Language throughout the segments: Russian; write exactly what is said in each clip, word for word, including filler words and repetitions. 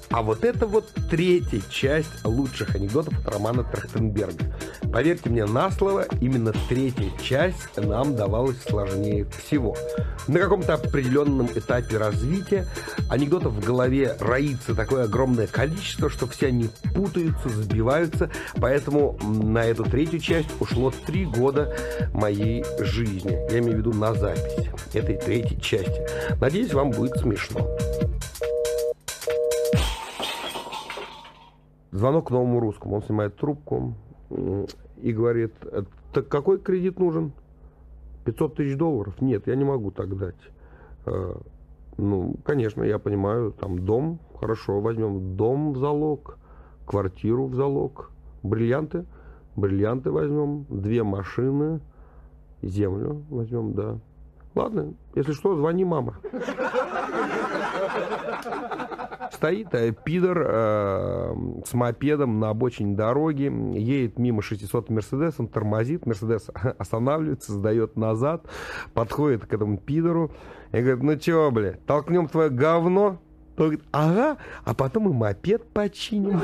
А вот это вот третья часть лучших анекдотов от Романа Трахтенберга. Поверьте мне на слово, именно третья часть нам давалась сложнее всего. На каком-то определенном этапе развития анекдотов в голове роится такое огромное количество, что все они путаются, сбиваются. Поэтому на эту третью часть ушло три года моей жизни. Я имею в виду на запись этой третьей части. Надеюсь, вам будет смешно. Звонок к Новому Русскому. Он снимает трубку и говорит: так какой кредит нужен? пятьсот тысяч долларов? Нет, я не могу так дать. Ну, конечно, я понимаю, там дом, хорошо, возьмем дом в залог, квартиру в залог, бриллианты, бриллианты возьмем, две машины, землю возьмем, да. Ладно, если что, звони, мама. Стоит э, пидор э, с мопедом на обочине дороги, едет мимо шестисотым Мерседесом, тормозит, Мерседес останавливается, сдает назад, подходит к этому пидору и говорит: ну чё, бля, толкнем твое говно? Он говорит: ага, а потом и мопед починим.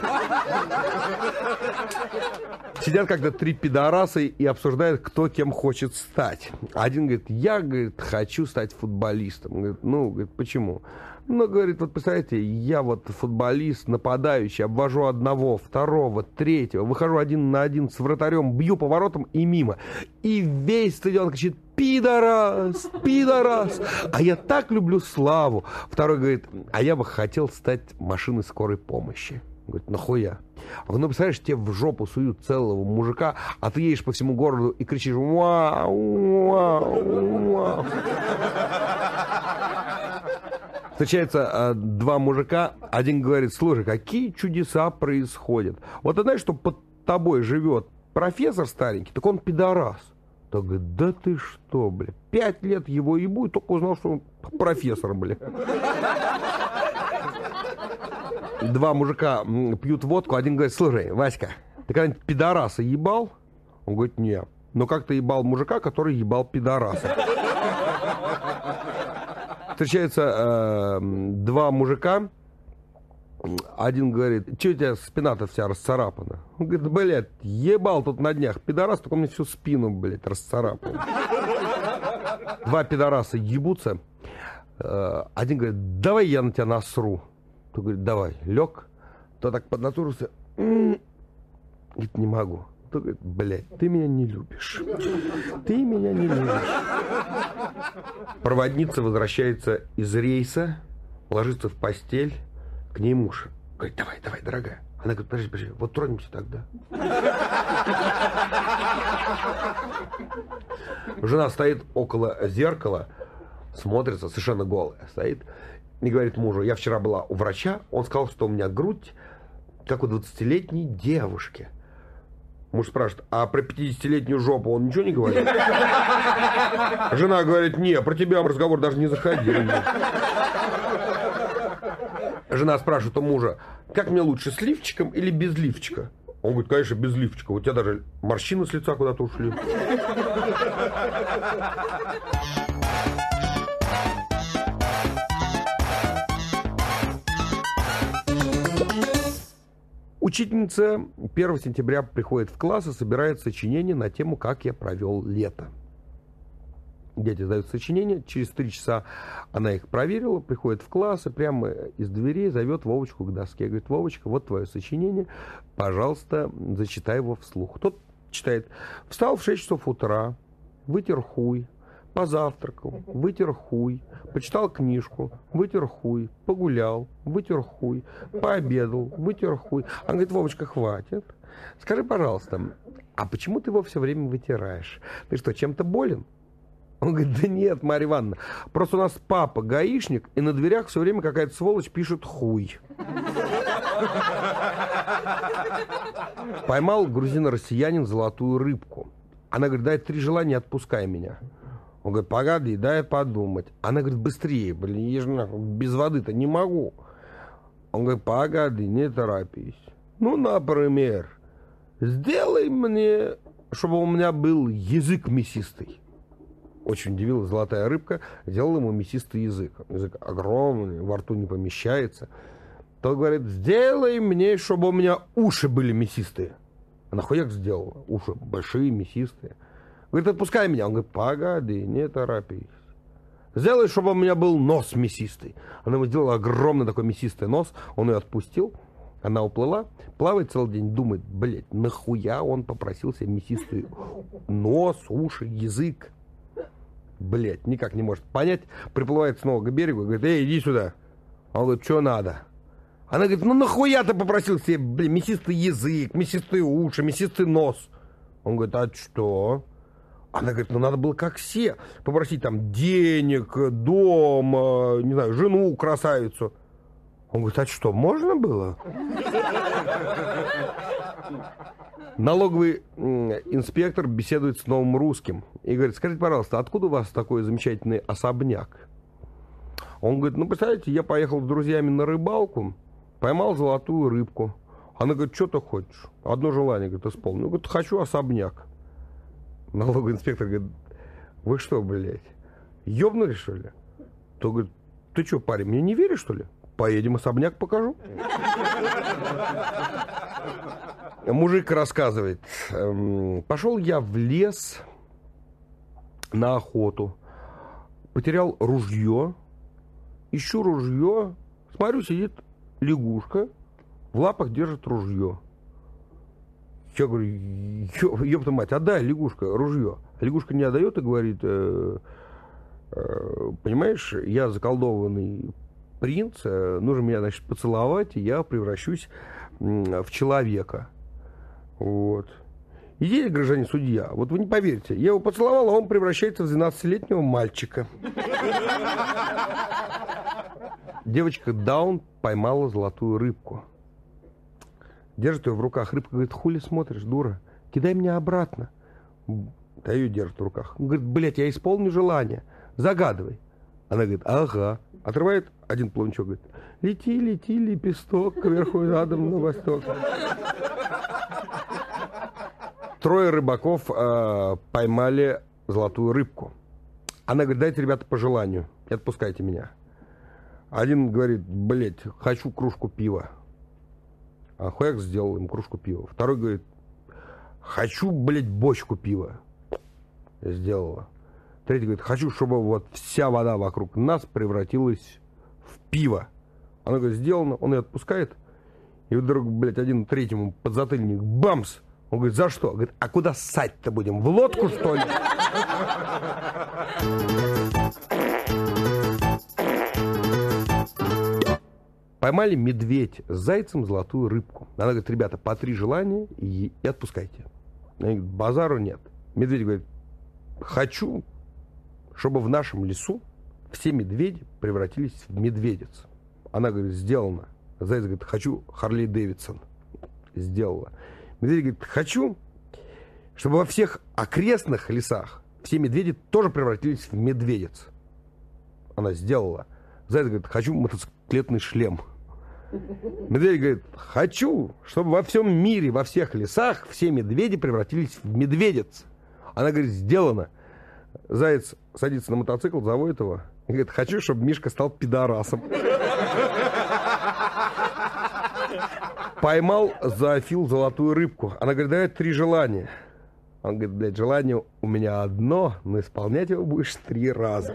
Сидят как-то три пидораса и обсуждают, кто кем хочет стать. Один говорит: я, говорит, хочу стать футболистом. Он говорит: ну, говорит, почему? Ну, говорит, вот представляете, я вот футболист, нападающий, обвожу одного, второго, третьего, выхожу один на один с вратарем, бью по воротам и мимо. И весь стадион кричит: пидорас, пидорас. А я так люблю славу. Второй говорит: а я бы хотел стать машиной скорой помощи. Он говорит: нахуя? А ну, представляешь, тебе в жопу суют целого мужика, а ты едешь по всему городу и кричишь: вау, вау, вау. Встречаются а, два мужика, один говорит: слушай, какие чудеса происходят. Вот ты знаешь, что под тобой живет профессор старенький, так он пидорас. Так говорит: да ты что, бля, пять лет его ебу, и только узнал, что он профессор, бля. Два мужика пьют водку, один говорит: слушай, Васька, ты когда-нибудь пидораса ебал? Он говорит: нет. Но как ты ебал мужика, который ебал пидораса? Встречаются э, два мужика, один говорит: что у тебя спина-то вся расцарапана? Он говорит: блядь, ебал тут на днях пидорас, только у меня всю спину, блядь, расцарапал. Два пидораса ебутся, э, один говорит: давай я на тебя насру. Тот говорит: давай. Лег, то так поднатурился, говорит: не могу. Тот говорит: блядь, ты меня не любишь. Ты меня не любишь. Проводница возвращается из рейса, ложится в постель, к ней муж. Говорит: давай, давай, дорогая. Она говорит: подожди, подожди, вот тронемся тогда. Жена стоит около зеркала, смотрится, совершенно голая, стоит, и говорит мужу: я вчера была у врача, он сказал, что у меня грудь, как у двадцатилетней девушки. Муж спрашивает: а про пятидесятилетнюю жопу он ничего не говорит? Жена говорит: не, про тебя разговор даже не заходил. Жена спрашивает у мужа: как мне лучше, с лифчиком или без лифчика? Он говорит: конечно, без лифчика. У тебя даже морщины с лица куда-то ушли. Учительница первого сентября приходит в класс и собирает сочинение на тему «Как я провел лето». Дети сдают сочинение, через три часа она их проверила, приходит в класс и прямо из дверей зовет Вовочку к доске. Говорит: Вовочка, вот твое сочинение, пожалуйста, зачитай его вслух. Тот читает: встал в шесть часов утра, вытер хуй, позавтракал, вытер хуй, почитал книжку, вытер хуй, погулял, вытер хуй, пообедал, вытер хуй. Она говорит: Вовочка, хватит. Скажи, пожалуйста, а почему ты его все время вытираешь? Ты что, чем-то болен? Он говорит: да нет, Марья Ивановна, просто у нас папа гаишник, и на дверях все время какая-то сволочь пишет хуй. Поймал грузино-россиянин золотую рыбку. Она говорит: дай три желания, отпускай меня. Он говорит: погоди, дай подумать. Она говорит: быстрее, блин, я же нахуй без воды-то не могу. Он говорит: погоди, не торопись. Ну, например, сделай мне, чтобы у меня был язык мясистый. Очень удивилась золотая рыбка, сделала ему мясистый язык. Язык огромный, во рту не помещается. Тот говорит, сделай мне, чтобы у меня уши были мясистые. Она хуяк сделала. Уши большие, мясистые. Говорит, отпускай меня. Он говорит, погоди, не торопись. Сделай, чтобы у меня был нос мясистый. Она ему сделала огромный такой мясистый нос. Он ее отпустил. Она уплыла. Плавает целый день. Думает, блядь, нахуя он попросил себе мясистый нос, уши, язык. Блядь, никак не может понять. Приплывает снова к берегу и говорит, эй, иди сюда. Он говорит, что надо? Она говорит, ну нахуя ты попросил себе, блин, мясистый язык, мясистые уши, мясистый нос? Он говорит, а что? Она говорит, ну надо было как все, попросить там денег, дом, не знаю, жену, красавицу. Он говорит, а что, можно было? Налоговый инспектор беседует с новым русским и говорит, скажите, пожалуйста, откуда у вас такой замечательный особняк? Он говорит, ну, представляете, я поехал с друзьями на рыбалку, поймал золотую рыбку. Она говорит, что ты хочешь? Одно желание, говорит, исполнил. Ну, говорит, хочу особняк. Налоговый инспектор говорит, вы что, блядь, ёбнули, что ли? То говорит, ты что, парень, мне не веришь, что ли? Поедем, особняк покажу. Мужик рассказывает, пошел я в лес на охоту, потерял ружье, ищу ружье, смотрю, сидит лягушка, в лапах держит ружье. Я говорю, ёпта мать, отдай, лягушка, ружье. Лягушка не отдает и говорит, э, э, понимаешь, я заколдованный принц, э, нужно меня, значит, поцеловать, и я превращусь э, в человека. Вот. Идея, гражданин судья, вот вы не поверите, я его поцеловал, а он превращается в двенадцатилетнего мальчика. Девочка Даун поймала золотую рыбку. Держит ее в руках. Рыбка говорит, хули смотришь, дура? Кидай меня обратно. Да ее держит в руках. Он говорит, блядь, я исполню желание. Загадывай. Она говорит, ага. Отрывает один плавничок, говорит, лети, лети, лепесток, кверху и задом на восток. Трое рыбаков э, поймали золотую рыбку. Она говорит, дайте, ребята, по желанию. И отпускайте меня. Один говорит, блядь, хочу кружку пива. А хуяк сделал им кружку пива. Второй говорит, хочу, блядь, бочку пива. Сделала. Третий говорит, хочу, чтобы вот вся вода вокруг нас превратилась в пиво. Она говорит, сделано. Он ее отпускает. И вдруг, блядь, один третьему подзатыльник, бамс. Он говорит, за что? Говорит, а куда ссать-то будем? В лодку, что ли? Поймали медведь с зайцем золотую рыбку. Она говорит, ребята, по три желания и, и отпускайте. Они говорят, базару нет. Медведь говорит, хочу, чтобы в нашем лесу все медведи превратились в медведиц. Она говорит, сделано. Заяц говорит, хочу Харли Дэвидсон. Сделала. Медведь говорит, хочу, чтобы во всех окрестных лесах все медведи тоже превратились в медведиц. Она сделала. Заяц говорит, хочу мотоциклетный шлем. Медведь говорит, хочу, чтобы во всем мире, во всех лесах все медведи превратились в медведиц. Она говорит, сделано. Заяц садится на мотоцикл, заводит его. И говорит, хочу, чтобы Мишка стал пидорасом. Поймал зоофил золотую рыбку. Она говорит, давай три желания. Он говорит, блядь, желание у меня одно, но исполнять его будешь три раза.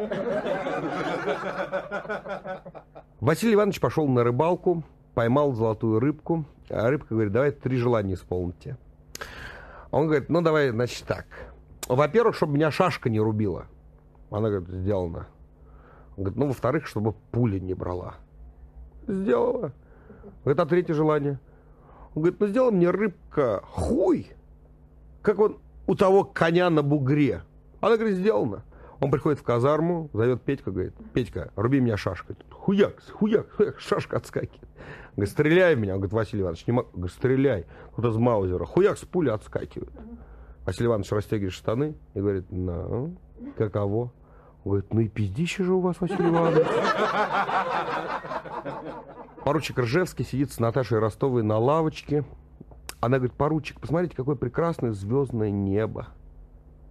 Василий Иванович пошел на рыбалку, поймал золотую рыбку. А рыбка говорит, давай три желания исполните. Он говорит, ну давай, значит, так. Во-первых, чтобы меня шашка не рубила. Она говорит, сделано. Он говорит, ну, во-вторых, чтобы пуля не брала. Сделала. Говорит, а третье желание? Он говорит, ну сделай мне, рыбка, хуй, как он у того коня на бугре. Она говорит, сделано. Он приходит в казарму, зовет Петьку, говорит, Петька, руби меня шашкой. Хуяк, хуяк, хуяк, шашка отскакивает. Говорит, стреляй в меня. Он говорит, Василий Иванович, не могу. Говорит, стреляй. Вот из маузера. Хуяк, с пули отскакивает. Василий Иванович расстегивает штаны и говорит, ну, каково? Он говорит, ну и пиздище же у вас, Василий Иванович. Поручик Ржевский сидит с Наташей Ростовой на лавочке. Она говорит, поручик, посмотрите, какое прекрасное звездное небо.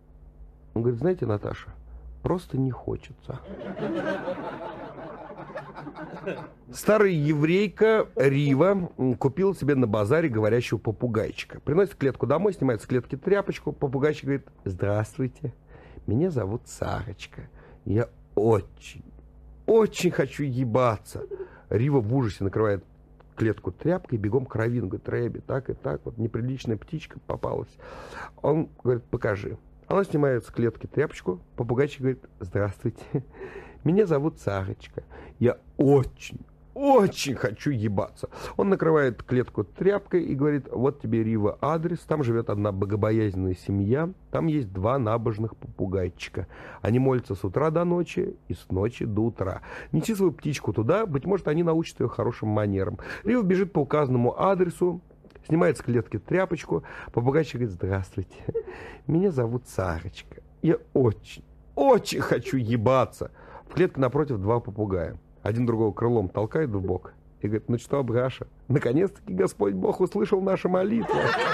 Он говорит, знаете, Наташа, просто не хочется. Старая еврейка Рива купила себе на базаре говорящего попугайчика. Приносит клетку домой, снимает с клетки тряпочку. Попугайчик говорит: здравствуйте, меня зовут Сарочка. Я очень, очень хочу ебаться. Рива в ужасе накрывает клетку тряпкой, бегом к раввину. Говорит: Рэби, так и так, вот неприличная птичка попалась. Он говорит: покажи. Она снимает с клетки тряпочку. Попугайчик говорит: здравствуйте, меня зовут Сарочка. Я очень, очень хочу ебаться. Он накрывает клетку тряпкой и говорит: вот тебе, Рива, адрес. Там живет одна богобоязненная семья. Там есть два набожных попугайчика. Они молятся с утра до ночи и с ночи до утра. Неси свою птичку туда, быть может, они научат ее хорошим манерам. Рива бежит по указанному адресу, снимает с клетки тряпочку. Попугайчик говорит: здравствуйте, меня зовут Сарочка. Я очень, очень хочу ебаться. В клетке напротив два попугая. Один другого крылом толкает в бок и говорит: ну что, Браша, наконец-таки Господь Бог услышал наши молитвы.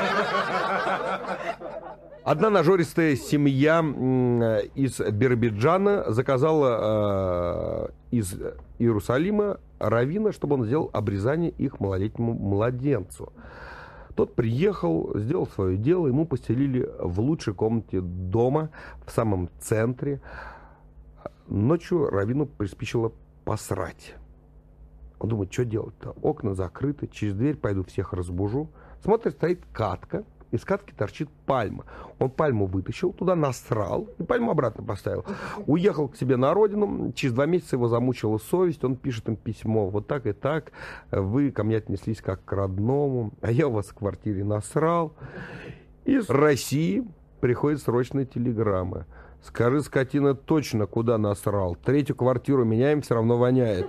Одна нажористая семья из Биробиджана заказала э, из Иерусалима раввина, чтобы он сделал обрезание их малолетнему младенцу. Тот приехал, сделал свое дело, ему постелили в лучшей комнате дома, в самом центре. Ночью раввину приспичило посрать. Он думает: что делать-то? Окна закрыты, через дверь пойду всех разбужу. Смотрит, стоит катка, из катки торчит пальма. Он пальму вытащил, туда насрал и пальму обратно поставил. Уехал к себе на родину, через два месяца его замучила совесть, он пишет им письмо: вот так и так, вы ко мне отнеслись как к родному, а я у вас в квартире насрал. Из России приходит срочная телеграмма: скажи, скотина, точно куда насрал. Третью квартиру меняем, все равно воняет.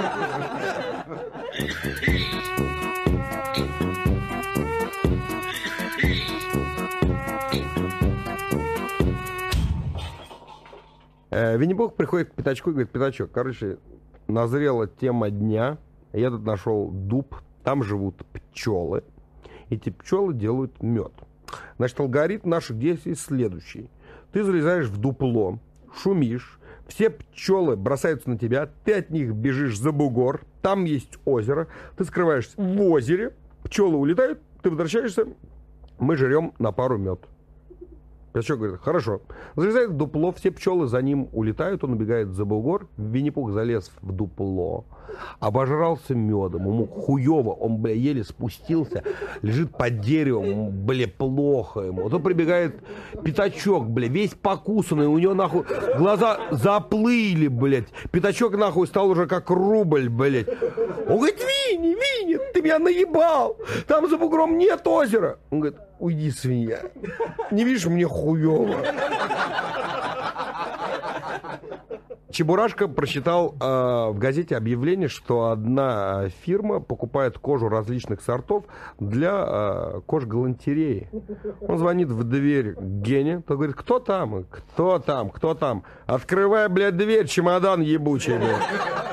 Винни-Пух приходит к Пятачку и говорит: Пятачок, короче, назрела тема дня. Я тут нашел дуб, там живут пчелы. Эти пчелы делают мед. Значит, алгоритм наших действий следующий. Ты залезаешь в дупло, шумишь, все пчелы бросаются на тебя, ты от них бежишь за бугор, там есть озеро, ты скрываешься в озере, пчелы улетают, ты возвращаешься, мы жрем на пару мед. Пятачок говорит: хорошо. Залезает в дупло, все пчелы за ним улетают, он убегает за бугор, Винни-Пух залез в дупло, обожрался медом, ему хуево, он, бля, еле спустился, лежит под деревом, бля, плохо ему. Вот он прибегает Пятачок, бля, весь покусанный, у него, нахуй, глаза заплыли, блядь. Пятачок, нахуй, стал уже как рубль, блядь. Он говорит: Винни, Винни, ты меня наебал, там за бугром нет озера. Он говорит: уйди, свинья, не видишь, мне хуево. Чебурашка прочитал э, в газете объявление, что одна фирма покупает кожу различных сортов для э, кожгалантереи. Он звонит в дверь Гене, тот говорит: кто там? Кто там? Кто там? Открывай, блядь, дверь, чемодан ебучий, блядь.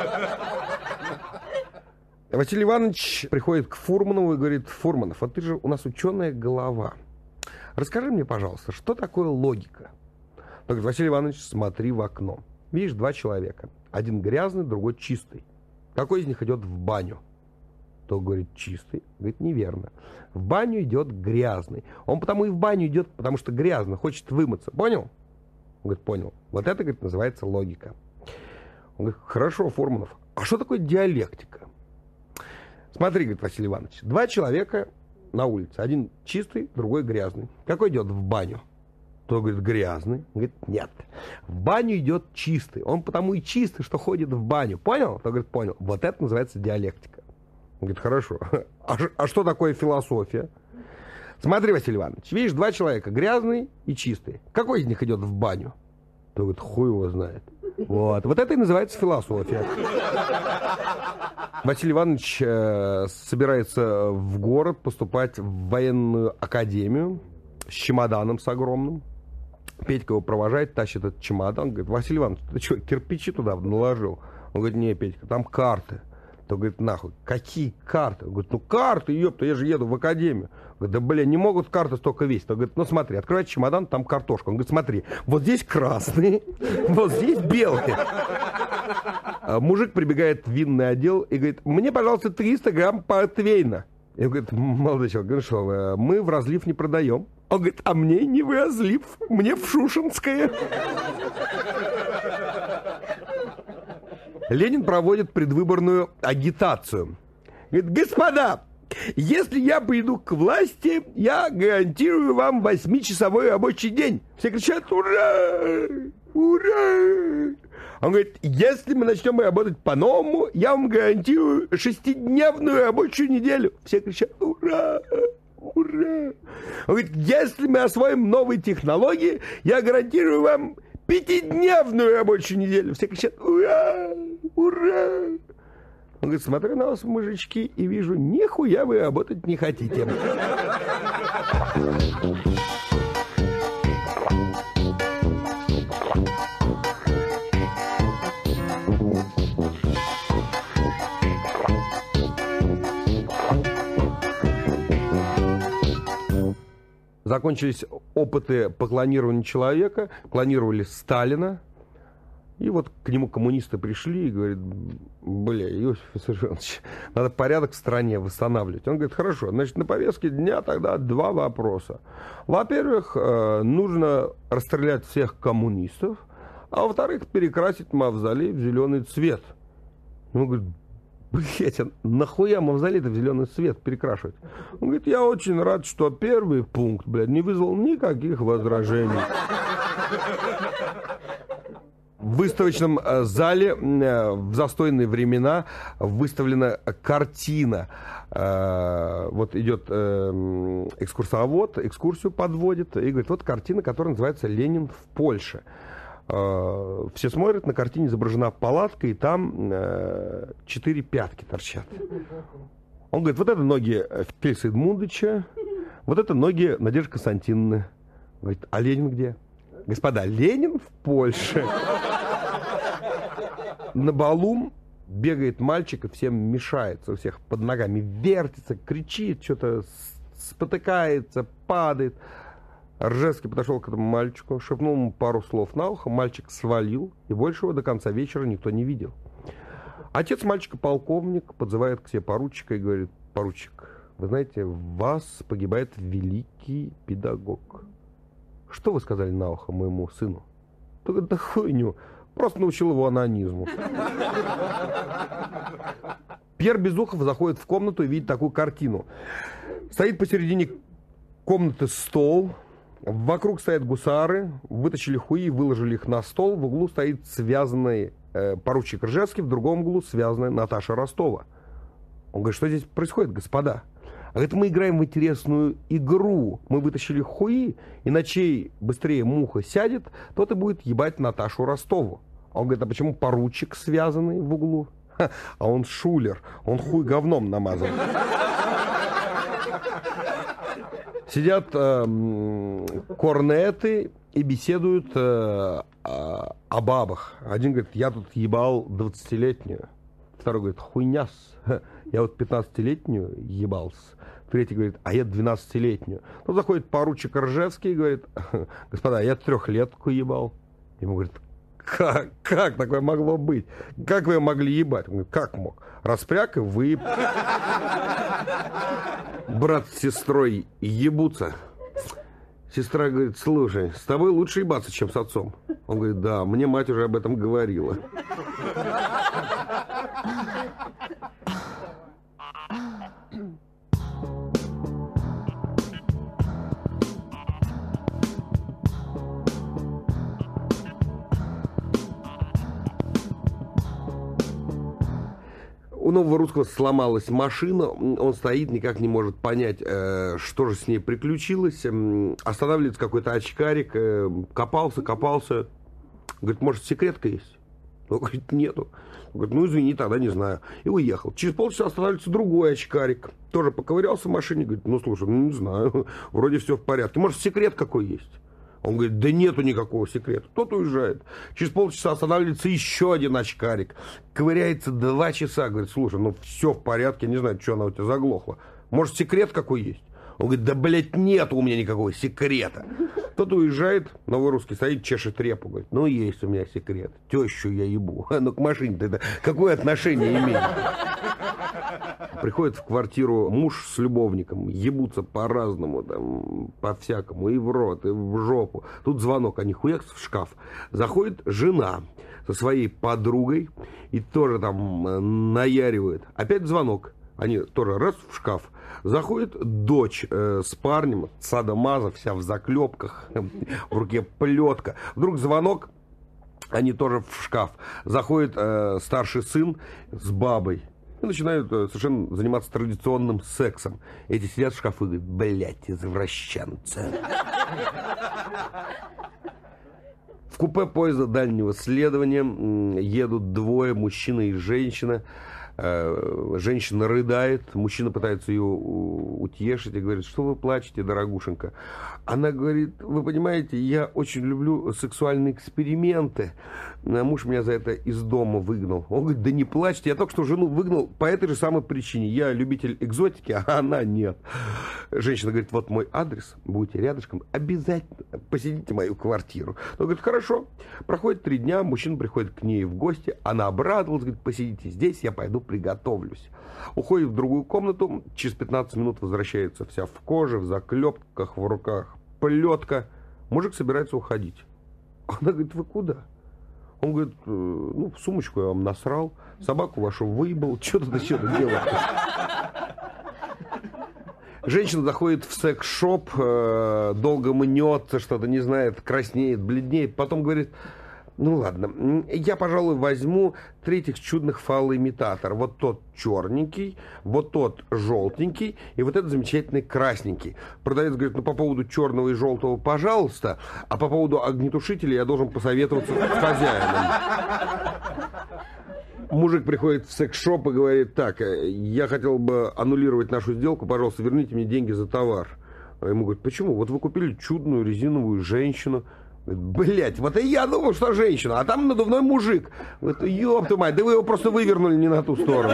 Василий Иванович приходит к Фурманову и говорит: Фурманов, а ты же у нас ученая голова. Расскажи мне, пожалуйста, что такое логика? Он говорит: Василий Иванович, смотри в окно. Видишь, два человека. Один грязный, другой чистый. Какой из них идет в баню? Тот говорит: чистый. Говорит: неверно. В баню идет грязный. Он потому и в баню идет, потому что грязно, хочет вымыться. Понял? Он говорит: понял. Вот это, говорит, называется логика. Он говорит: хорошо, Фурманов, а что такое диалектика? Смотри, говорит Василий Иванович, два человека на улице. Один чистый, другой грязный. Какой идет в баню? Тот говорит: грязный. Говорит: нет. В баню идет чистый. Он потому и чистый, что ходит в баню. Понял? Тот говорит: понял. Вот это называется диалектика. Он говорит: хорошо. А, а что такое философия? Смотри, Василий Иванович, видишь, два человека, грязный и чистый. Какой из них идет в баню? Тот говорит: хуй его знает. Вот. Вот это и называется философия. Василий Иванович э, собирается в город поступать в военную академию с чемоданом с огромным. Петька его провожает, тащит этот чемодан. Говорит: Василий Иванович, ты что, кирпичи туда наложил? Он говорит: не, Петька, там карты. То говорит: нахуй, какие карты? Он говорит: ну карты, ёпта, я же еду в академию. Говорит: да, бля, не могут карты столько весить. Он говорит: ну смотри, открывает чемодан, там картошка. Он говорит: смотри, вот здесь красные, вот здесь белые. Мужик прибегает в винный отдел и говорит: мне, пожалуйста, триста грамм портвейна. И он говорит: молодой человек, ну что, мы в разлив не продаем. Он говорит: а мне не в разлив, мне в Шушенское. Ленин проводит предвыборную агитацию. Говорит: господа, если я приду к власти, я гарантирую вам восьмичасовой рабочий день. Все кричат: ура! Ура! Он говорит: если мы начнем работать по-новому, я вам гарантирую шестидневную рабочую неделю. Все кричат: ура! Ура! Он говорит: если мы освоим новые технологии, я гарантирую вам пятидневную рабочую неделю. Все кричат: ура! Ура! Он говорит: смотрю на вас, мужички, и вижу, нихуя вы работать не хотите. Закончились опыты по клонированию человека, клонировали Сталина. И вот к нему коммунисты пришли и говорят: бля, Иосиф Виссарионович, надо порядок в стране восстанавливать. Он говорит: хорошо, значит, на повестке дня тогда два вопроса. Во-первых, нужно расстрелять всех коммунистов, а во-вторых, перекрасить мавзолей в зеленый цвет. Он говорит: блять, а нахуя мавзолей-то в зеленый цвет перекрашивать? Он говорит: я очень рад, что первый пункт, блядь, не вызвал никаких возражений. В выставочном зале в застойные времена выставлена картина. Вот идет экскурсовод, экскурсию подводит и говорит: вот картина, которая называется «Ленин в Польше». Все смотрят, на картине изображена палатка, и там четыре пятки торчат. Он говорит: вот это ноги Феликса Эдмундовича, вот это ноги Надежды Константиновны. Говорит: а Ленин где? Господа, Ленин в Польше. На балу бегает мальчик и всем мешается, у всех под ногами вертится, кричит, что-то спотыкается, падает. Ржевский подошел к этому мальчику, шепнул ему пару слов на ухо, мальчик свалил, и больше его до конца вечера никто не видел. Отец мальчика, полковник, подзывает к себе поручика и говорит: поручик, вы знаете, в вас погибает великий педагог. Что вы сказали на ухо моему сыну? Только да хуйню. Просто научил его анонизму. Пьер Безухов заходит в комнату и видит такую картину. Стоит посередине комнаты стол. Вокруг стоят гусары. Вытащили хуи и выложили их на стол. В углу стоит связанный э, поручик Ржевский. В другом углу связанная Наташа Ростова. Он говорит: что здесь происходит, господа? А говорит: мы играем в интересную игру. Мы вытащили хуи, и на чей быстрее муха сядет, тот и будет ебать Наташу Ростову. Он говорит: а почему поручик связанный в углу? Ха, а он шулер, он хуй говном намазан. Сидят э, корнеты и беседуют э, э, о бабах. Один говорит: я тут ебал двадцатилетнюю. Второй говорит: хуйняс, я вот пятнадцатилетнюю ебался. Третий говорит: а я двенадцатилетнюю. Тут заходит поручик Ржевский и говорит: господа, я трехлетку ебал. Ему говорит: как, как такое могло быть? Как вы могли ебать? Он говорит: как мог? Распряг и вы. Брат с сестрой ебутся. Сестра говорит: слушай, с тобой лучше ебаться, чем с отцом. Он говорит: да, мне мать уже об этом говорила. У нового русского сломалась машина, он стоит, никак не может понять, э, что же с ней приключилось. Останавливается какой-то очкарик, э, копался, копался. Говорит: может, секретка есть? Он говорит: нету. Он говорит: ну, извини, тогда не знаю. И уехал. Через полчаса останавливается другой очкарик. Тоже поковырялся в машине. Говорит: ну, слушай, ну, не знаю, вроде все в порядке. Может, секрет какой есть? Он говорит: да нету никакого секрета. Тот уезжает. Через полчаса останавливается еще один очкарик. Ковыряется два часа. Говорит: слушай, ну все в порядке, не знаю, что она у тебя заглохла. Может, секрет какой есть? Он говорит, да, блядь, нет у меня никакого секрета. Тот уезжает, новый русский стоит, чешет репу, говорит, ну, есть у меня секрет, тещу я ебу. Ну, к машине-то это какое отношение имеет? Приходит в квартиру муж с любовником, ебутся по-разному, там, по-всякому, и в рот, и в жопу. Тут звонок, они хуякс в шкаф. Заходит жена со своей подругой и тоже там наяривает. Опять звонок. Они тоже раз в шкаф. Заходит дочь э, с парнем, садомаза, вся в заклепках, в руке плетка. Вдруг звонок, они тоже в шкаф. Заходит э, старший сын с бабой. И начинают э, совершенно заниматься традиционным сексом. Эти сидят в шкафу и говорят, блядь, извращенцы. В купе поезда дальнего следования едут двое, мужчина и женщина. Женщина рыдает, мужчина пытается ее утешить и говорит, что вы плачете, дорогушенька. Она говорит, вы понимаете, я очень люблю сексуальные эксперименты. Муж меня за это из дома выгнал. Он говорит, да не плачьте, я только что жену выгнал по этой же самой причине. Я любитель экзотики, а она нет. Женщина говорит, вот мой адрес, будете рядышком, обязательно посетите мою квартиру. Он говорит, хорошо. Проходит три дня, мужчина приходит к ней в гости, она обрадовалась, говорит, посидите здесь, я пойду приготовлюсь. Уходит в другую комнату, через пятнадцать минут возвращается вся в коже, в заклепках, в руках плетка. Мужик собирается уходить. Она говорит, вы куда? Он говорит, ну, в сумочку я вам насрал, собаку вашу выебал, что тут еще делать? Женщина заходит в секс-шоп, долго мнется, что-то не знает, краснеет, бледнеет, потом говорит, ну ладно, я, пожалуй, возьму третьих чудных фалоимитатор. Вот тот черненький, вот тот желтенький и вот этот замечательный красненький. Продавец говорит, ну по поводу черного и желтого, пожалуйста, а по поводу огнетушителя я должен посоветоваться с хозяином. Мужик приходит в секс-шоп и говорит, так, я хотел бы аннулировать нашу сделку, пожалуйста, верните мне деньги за товар. А ему говорят, почему? Вот вы купили чудную резиновую женщину. Блять, вот и я думал, что женщина, а там надувной мужик. Вот, ёб твою мать, да вы его просто вывернули не на ту сторону.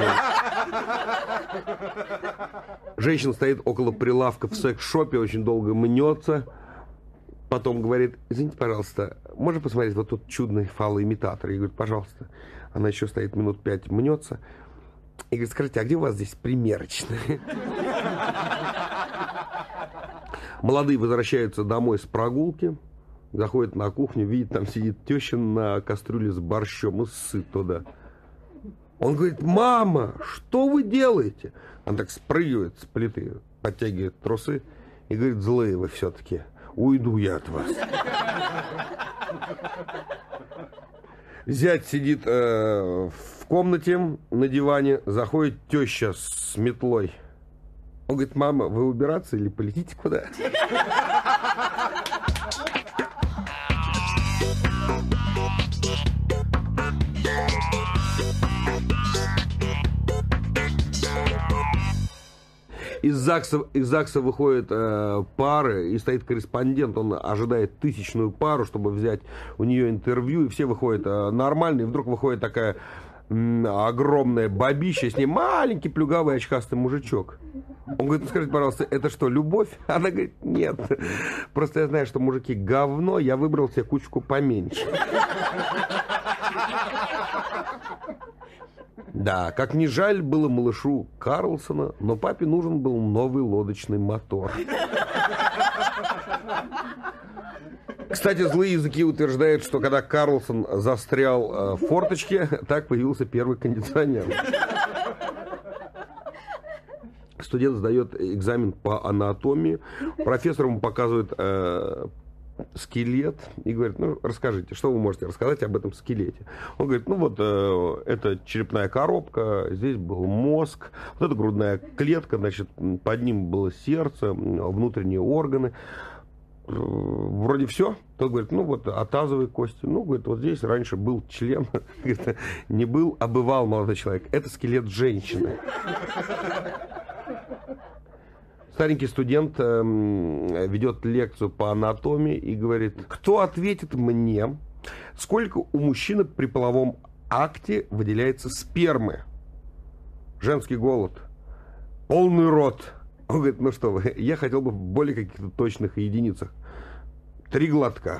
Женщина стоит около прилавка в секс-шопе, очень долго мнется. Потом говорит, извините, пожалуйста, можно посмотреть вот тут чудный фалоимитатор? Я говорю, пожалуйста. Она еще стоит минут пять, мнется. И говорит, скажите, а где у вас здесь примерочная? Молодые возвращаются домой с прогулки. Заходит на кухню, видит, там сидит теща на кастрюле с борщом и ссыт туда. Он говорит, мама, что вы делаете? Она так спрыгивает с плиты, подтягивает трусы и говорит, злые вы все-таки, уйду я от вас. Зять сидит э, в комнате на диване, заходит теща с метлой. Он говорит, мама, вы убираться или полетите куда? Из ЗАГСа, из ЗАГСа выходят э, пары, и стоит корреспондент, он ожидает тысячную пару, чтобы взять у нее интервью, и все выходят э, нормальные, и вдруг выходит такая м, огромная бабища, с ней маленький плюгавый очкастый мужичок. Он говорит, ну скажите, пожалуйста, это что, любовь? Она говорит, нет, просто я знаю, что мужики говно, я выбрал себе кучку поменьше. Да, как ни жаль было малышу Карлсона, но папе нужен был новый лодочный мотор. Кстати, злые языки утверждают, что когда Карлсон застрял в форточке, так появился первый кондиционер. Студент сдает экзамен по анатомии, профессор ему показывает э, скелет и говорит, ну, расскажите, что вы можете рассказать об этом скелете? Он говорит, ну, вот, э, это черепная коробка, здесь был мозг, вот это грудная клетка, значит, под ним было сердце, внутренние органы. Вроде все. Тот говорит, ну, вот, а тазовые кости? Ну, говорит, вот здесь раньше был член. Не был, а бывал молодой человек. Это скелет женщины. Старенький студент э, ведет лекцию по анатомии и говорит, кто ответит мне, сколько у мужчины при половом акте выделяется спермы? Женский голод. Полный рот. Он говорит, ну что вы, я хотел бы в более каких-то точных единицах. Три глотка.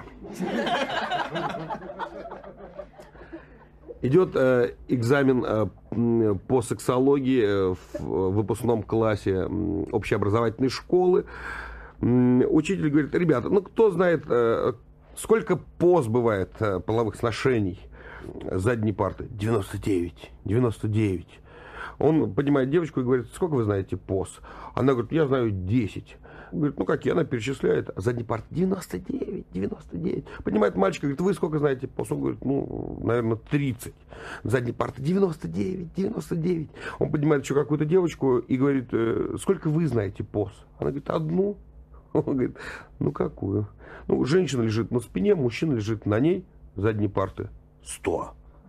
Идет э, экзамен э, по сексологии э, в выпускном классе э, общеобразовательной школы. Э, учитель говорит, ребята, ну кто знает, э, сколько поз бывает э, половых сношений с задней парты? девяносто девять. девяносто девять. Он поднимает девочку и говорит, сколько вы знаете поз? Она говорит, я знаю десять. Говорит, ну какие? Она перечисляет. А задний парт девяносто девять, девяносто девять. Поднимает мальчика, говорит, вы сколько знаете поз? Он говорит, ну, наверное, тридцать. Задний парт девяносто девять, девяносто девять. Он поднимает еще какую-то девочку и говорит, сколько вы знаете поз? Она говорит, одну. Он говорит, ну какую? Ну, женщина лежит на спине, мужчина лежит на ней. Задней парты сто.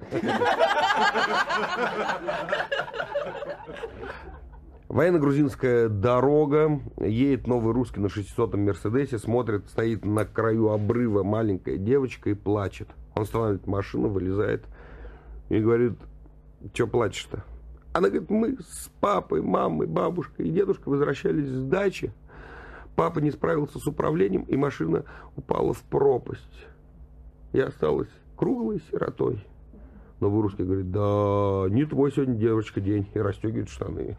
Военно-грузинская дорога, едет новый русский на шестисотом Мерседесе, смотрит, стоит на краю обрыва маленькая девочка и плачет. Он останавливает машину, вылезает и говорит, что плачешь-то? Она говорит, мы с папой, мамой, бабушкой и дедушкой возвращались с дачи. Папа не справился с управлением, и машина упала в пропасть. И осталась круглой сиротой. Новый русский говорит, да, не твой сегодня, девочка, день, и расстегивает штаны.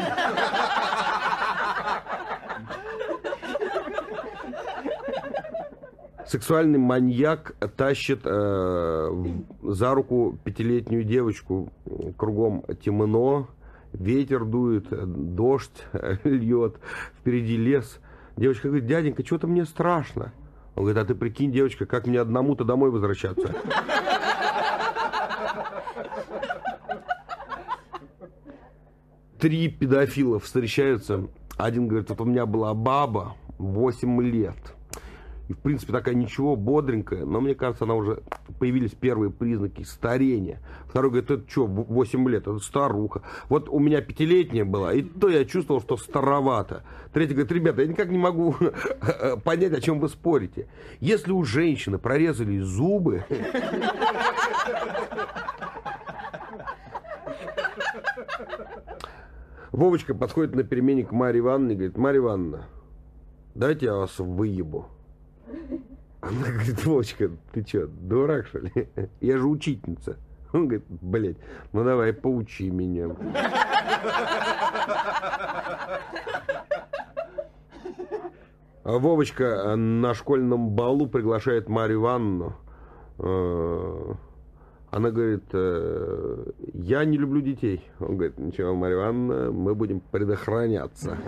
Сексуальный маньяк тащит э, за руку пятилетнюю девочку. Кругом темно, ветер дует, дождь льет, впереди лес. Девочка говорит, дяденька, что-то мне страшно. Он говорит, а ты прикинь, девочка, как мне одному-то домой возвращаться? Три педофила встречаются. Один говорит, вот у меня была баба восемь лет. И, в принципе, такая ничего, бодренькая. Но, мне кажется, она уже... Появились первые признаки старения. Второй говорит, это что, восемь лет? Это старуха. Вот у меня пятилетняя была, и то я чувствовал, что старовато. Третий говорит, ребята, я никак не могу понять, о чем вы спорите. Если у женщины прорезали зубы... Вовочка подходит на перемене к Марье Ивановне и говорит, Марья Ивановна, дайте я вас выебу. Она говорит, Вовочка, ты что, дурак, что ли? Я же учительница. Он говорит, блядь, ну давай, поучи меня. А Вовочка на школьном балу приглашает Марью Ивановну. Она говорит, я не люблю детей. Он говорит, ничего, Марья Ивановна, мы будем предохраняться.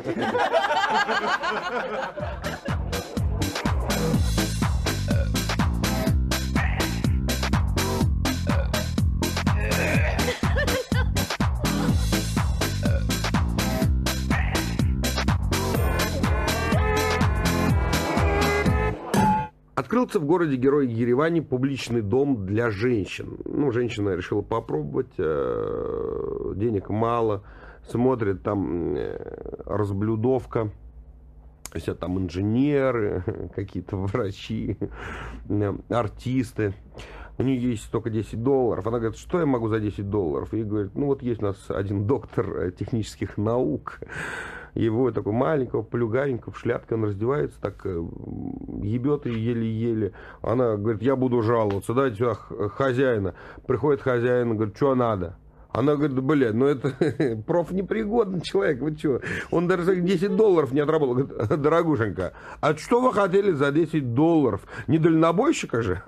Открылся в городе-герое Ереване публичный дом для женщин. Ну, женщина решила попробовать, э, денег мало, смотрит, там э, разблюдовка, все там инженеры, какие-то врачи, э, артисты. У нее есть только десять долларов. Она говорит, что я могу за десять долларов? И говорит, ну вот есть у нас один доктор технических наук. Его такой маленького, плюгаренького, в шляпке, он раздевается, так ебет и еле-еле. Она говорит, я буду жаловаться, дайте сюда хозяина. Приходит хозяин, говорит, что надо? Она говорит, блядь, ну это профнепригодный человек, вы что? Он даже десять долларов не отработал. Говорит, дорогушенька, а что вы хотели за десять долларов? Не дальнобойщика же?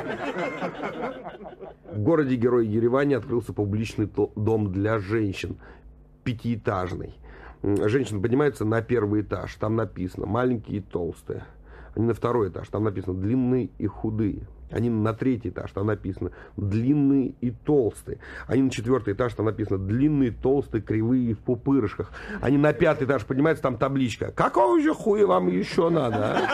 В городе-герое Ереване открылся публичный дом для женщин, пятиэтажный. Женщина поднимается на первый этаж, там написано маленькие и толстые. Они на второй этаж, там написано длинные и худые. Они на третий этаж, там написано длинные и толстые. Они на четвертый этаж, там написано длинные, толстые, кривые, в пупырышках. Они на пятый этаж поднимаются, там табличка. Какого же хуя вам еще надо, а?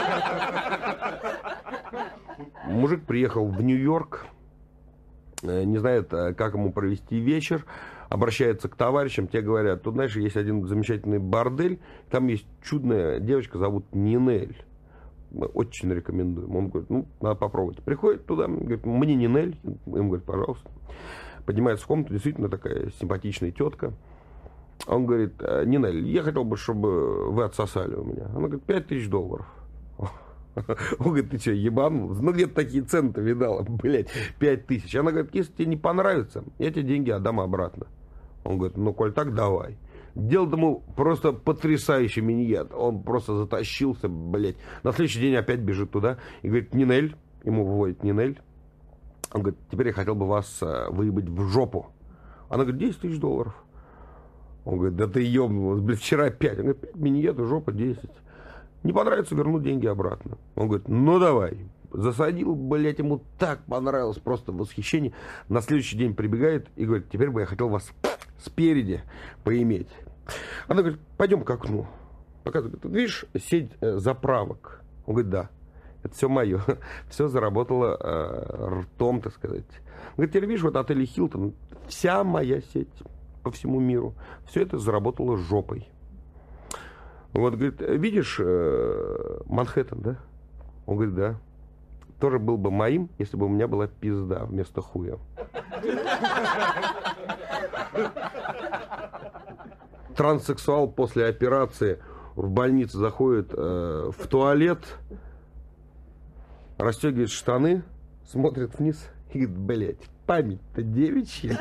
Мужик приехал в Нью-Йорк, не знает, как ему провести вечер. Обращается к товарищам, те говорят, тут, знаешь, есть один замечательный бордель, там есть чудная девочка, зовут Нинель. Мы очень рекомендуем. Он говорит, ну, надо попробовать. Приходит туда, говорит, мне Нинель. Им говорит, пожалуйста. Поднимается в комнату, действительно такая симпатичная тетка. Он говорит, Нинель, я хотел бы, чтобы вы отсосали у меня. Она говорит, пять тысяч долларов. Он говорит, ты что, ебанул? Ну, где-то такие цены-то видала, блядь, пять тысяч. Она говорит, если тебе не понравится, я тебе деньги отдам обратно. Он говорит, ну, коль так, давай. Делал ему просто потрясающий миньет. Он просто затащился, блядь. На следующий день опять бежит туда и говорит, Нинель, ему выводит Нинель. Он говорит, теперь я хотел бы вас выебать в жопу. Она говорит, десять тысяч долларов. Он говорит, да ты ебнулась, блядь, вчера пять. Он говорит, пять миньетов, жопа, десять. Не понравится, верну деньги обратно. Он говорит, ну давай. Засадил, блядь, ему так понравилось, просто восхищение. На следующий день прибегает и говорит, теперь бы я хотел вас спереди поиметь. Она говорит, пойдем к окну. Показывает, видишь, сеть заправок. Он говорит, да, это все мое. Все заработало э, ртом, так сказать. Он говорит, теперь видишь, вот отель Хилтон, вся моя сеть по всему миру, все это заработало жопой. Вот, говорит, видишь э, Манхэттен, да? Он говорит, да. Тоже был бы моим, если бы у меня была пизда вместо хуя. Транссексуал после операции в больнице заходит э, в туалет, расстегивает штаны, смотрит вниз и говорит, блядь, память-то девичья.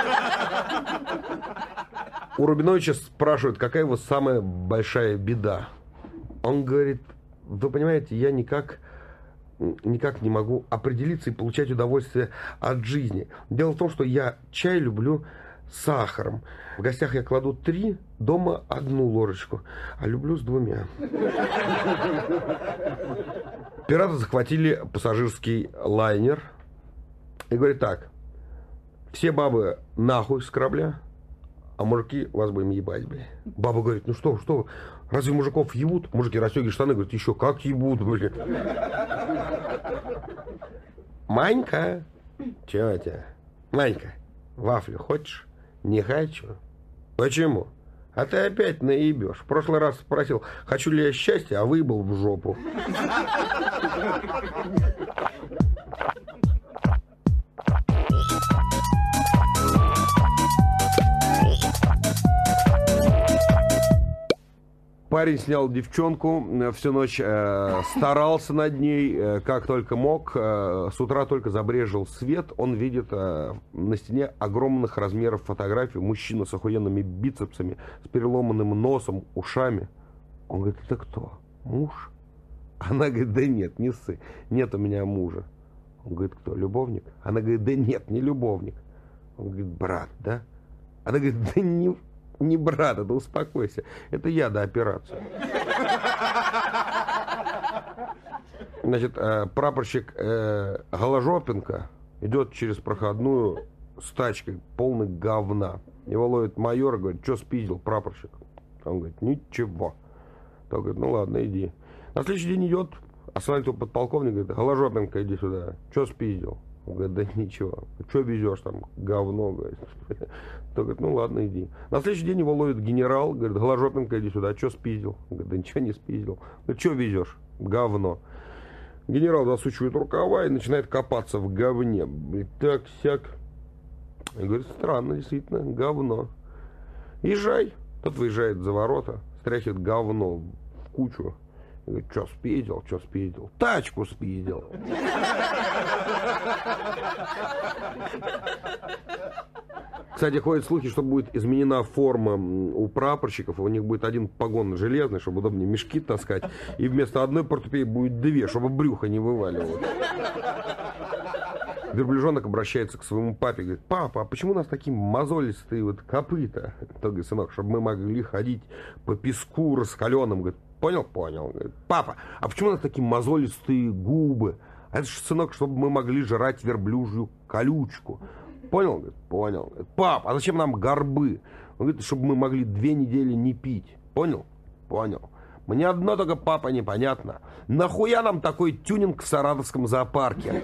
У Рубиновича спрашивают, какая его самая большая беда. Он говорит, вы понимаете, я никак, никак не могу определиться и получать удовольствие от жизни. Дело в том, что я чай люблю с сахаром. В гостях я кладу три, дома одну ложечку, а люблю с двумя. Пираты захватили пассажирский лайнер и говорят так, все бабы нахуй с корабля, а мужики вас будем ебать, блядь. Баба говорит, ну что, что, разве мужиков ебут? Мужики расстегивают штаны, говорят, еще как ебут, блядь. Манька, чего у тебя? Манька, вафлю хочешь? Не хочу. Почему? А ты опять наебешь. В прошлый раз спросил, хочу ли я счастья, а выебал в жопу. Парень снял девчонку, всю ночь э, старался над ней, э, как только мог. Э, с утра только забрежил свет, он видит э, на стене огромных размеров фотографию мужчина с охуенными бицепсами, с переломанным носом, ушами. Он говорит, это кто? Муж? Она говорит, да нет, не ссы, нет у меня мужа. Он говорит, кто, любовник? Она говорит, да нет, не любовник. Он говорит, брат, да? Она говорит, да не... Не брат, да успокойся. Это я до операции. Значит, прапорщик Голожопенко идет через проходную с тачкой, полной говна. Его ловит майор и говорит, что спиздил, прапорщик? Он говорит, ничего. Тот говорит, ну ладно, иди. На следующий день идет, останется подполковник, говорит, Голожопенко, иди сюда. Что спиздил? Он говорит, да ничего. Что везешь там? Говно, говорит. Тот говорит, ну ладно, иди. На следующий день его ловит генерал, говорит, Голожопенко, иди сюда. Что спиздил? Он говорит, да ничего не спиздил. Ну что везешь? Говно. Генерал засучивает рукава и начинает копаться в говне. Говорит, так, сяк. Он говорит, странно, действительно, говно. Езжай. Тот выезжает за ворота, стряхивает говно в кучу. Говорит, что спиздил, что спиздил? Тачку спиздил. Кстати, ходят слухи, что будет изменена форма у прапорщиков. У них будет один погон железный, чтобы удобнее мешки таскать. И вместо одной портупеи будет две, чтобы брюхо не вываливалось. Верблюжонок обращается к своему папе. Говорит, папа, а почему у нас такие мозолистые вот копыта? Тот говорит, сынок, чтобы мы могли ходить по песку раскаленным. Говорит, понял? Понял. Говорит, папа, а почему у нас такие мозолистые губы? А это же, сынок, чтобы мы могли жрать верблюжью колючку. Понял? Говорит, понял. Говорит, пап, а зачем нам горбы? Он говорит, чтобы мы могли две недели не пить. Понял? Понял. Мне одно только, папа, непонятно. Нахуя нам такой тюнинг в Саратовском зоопарке?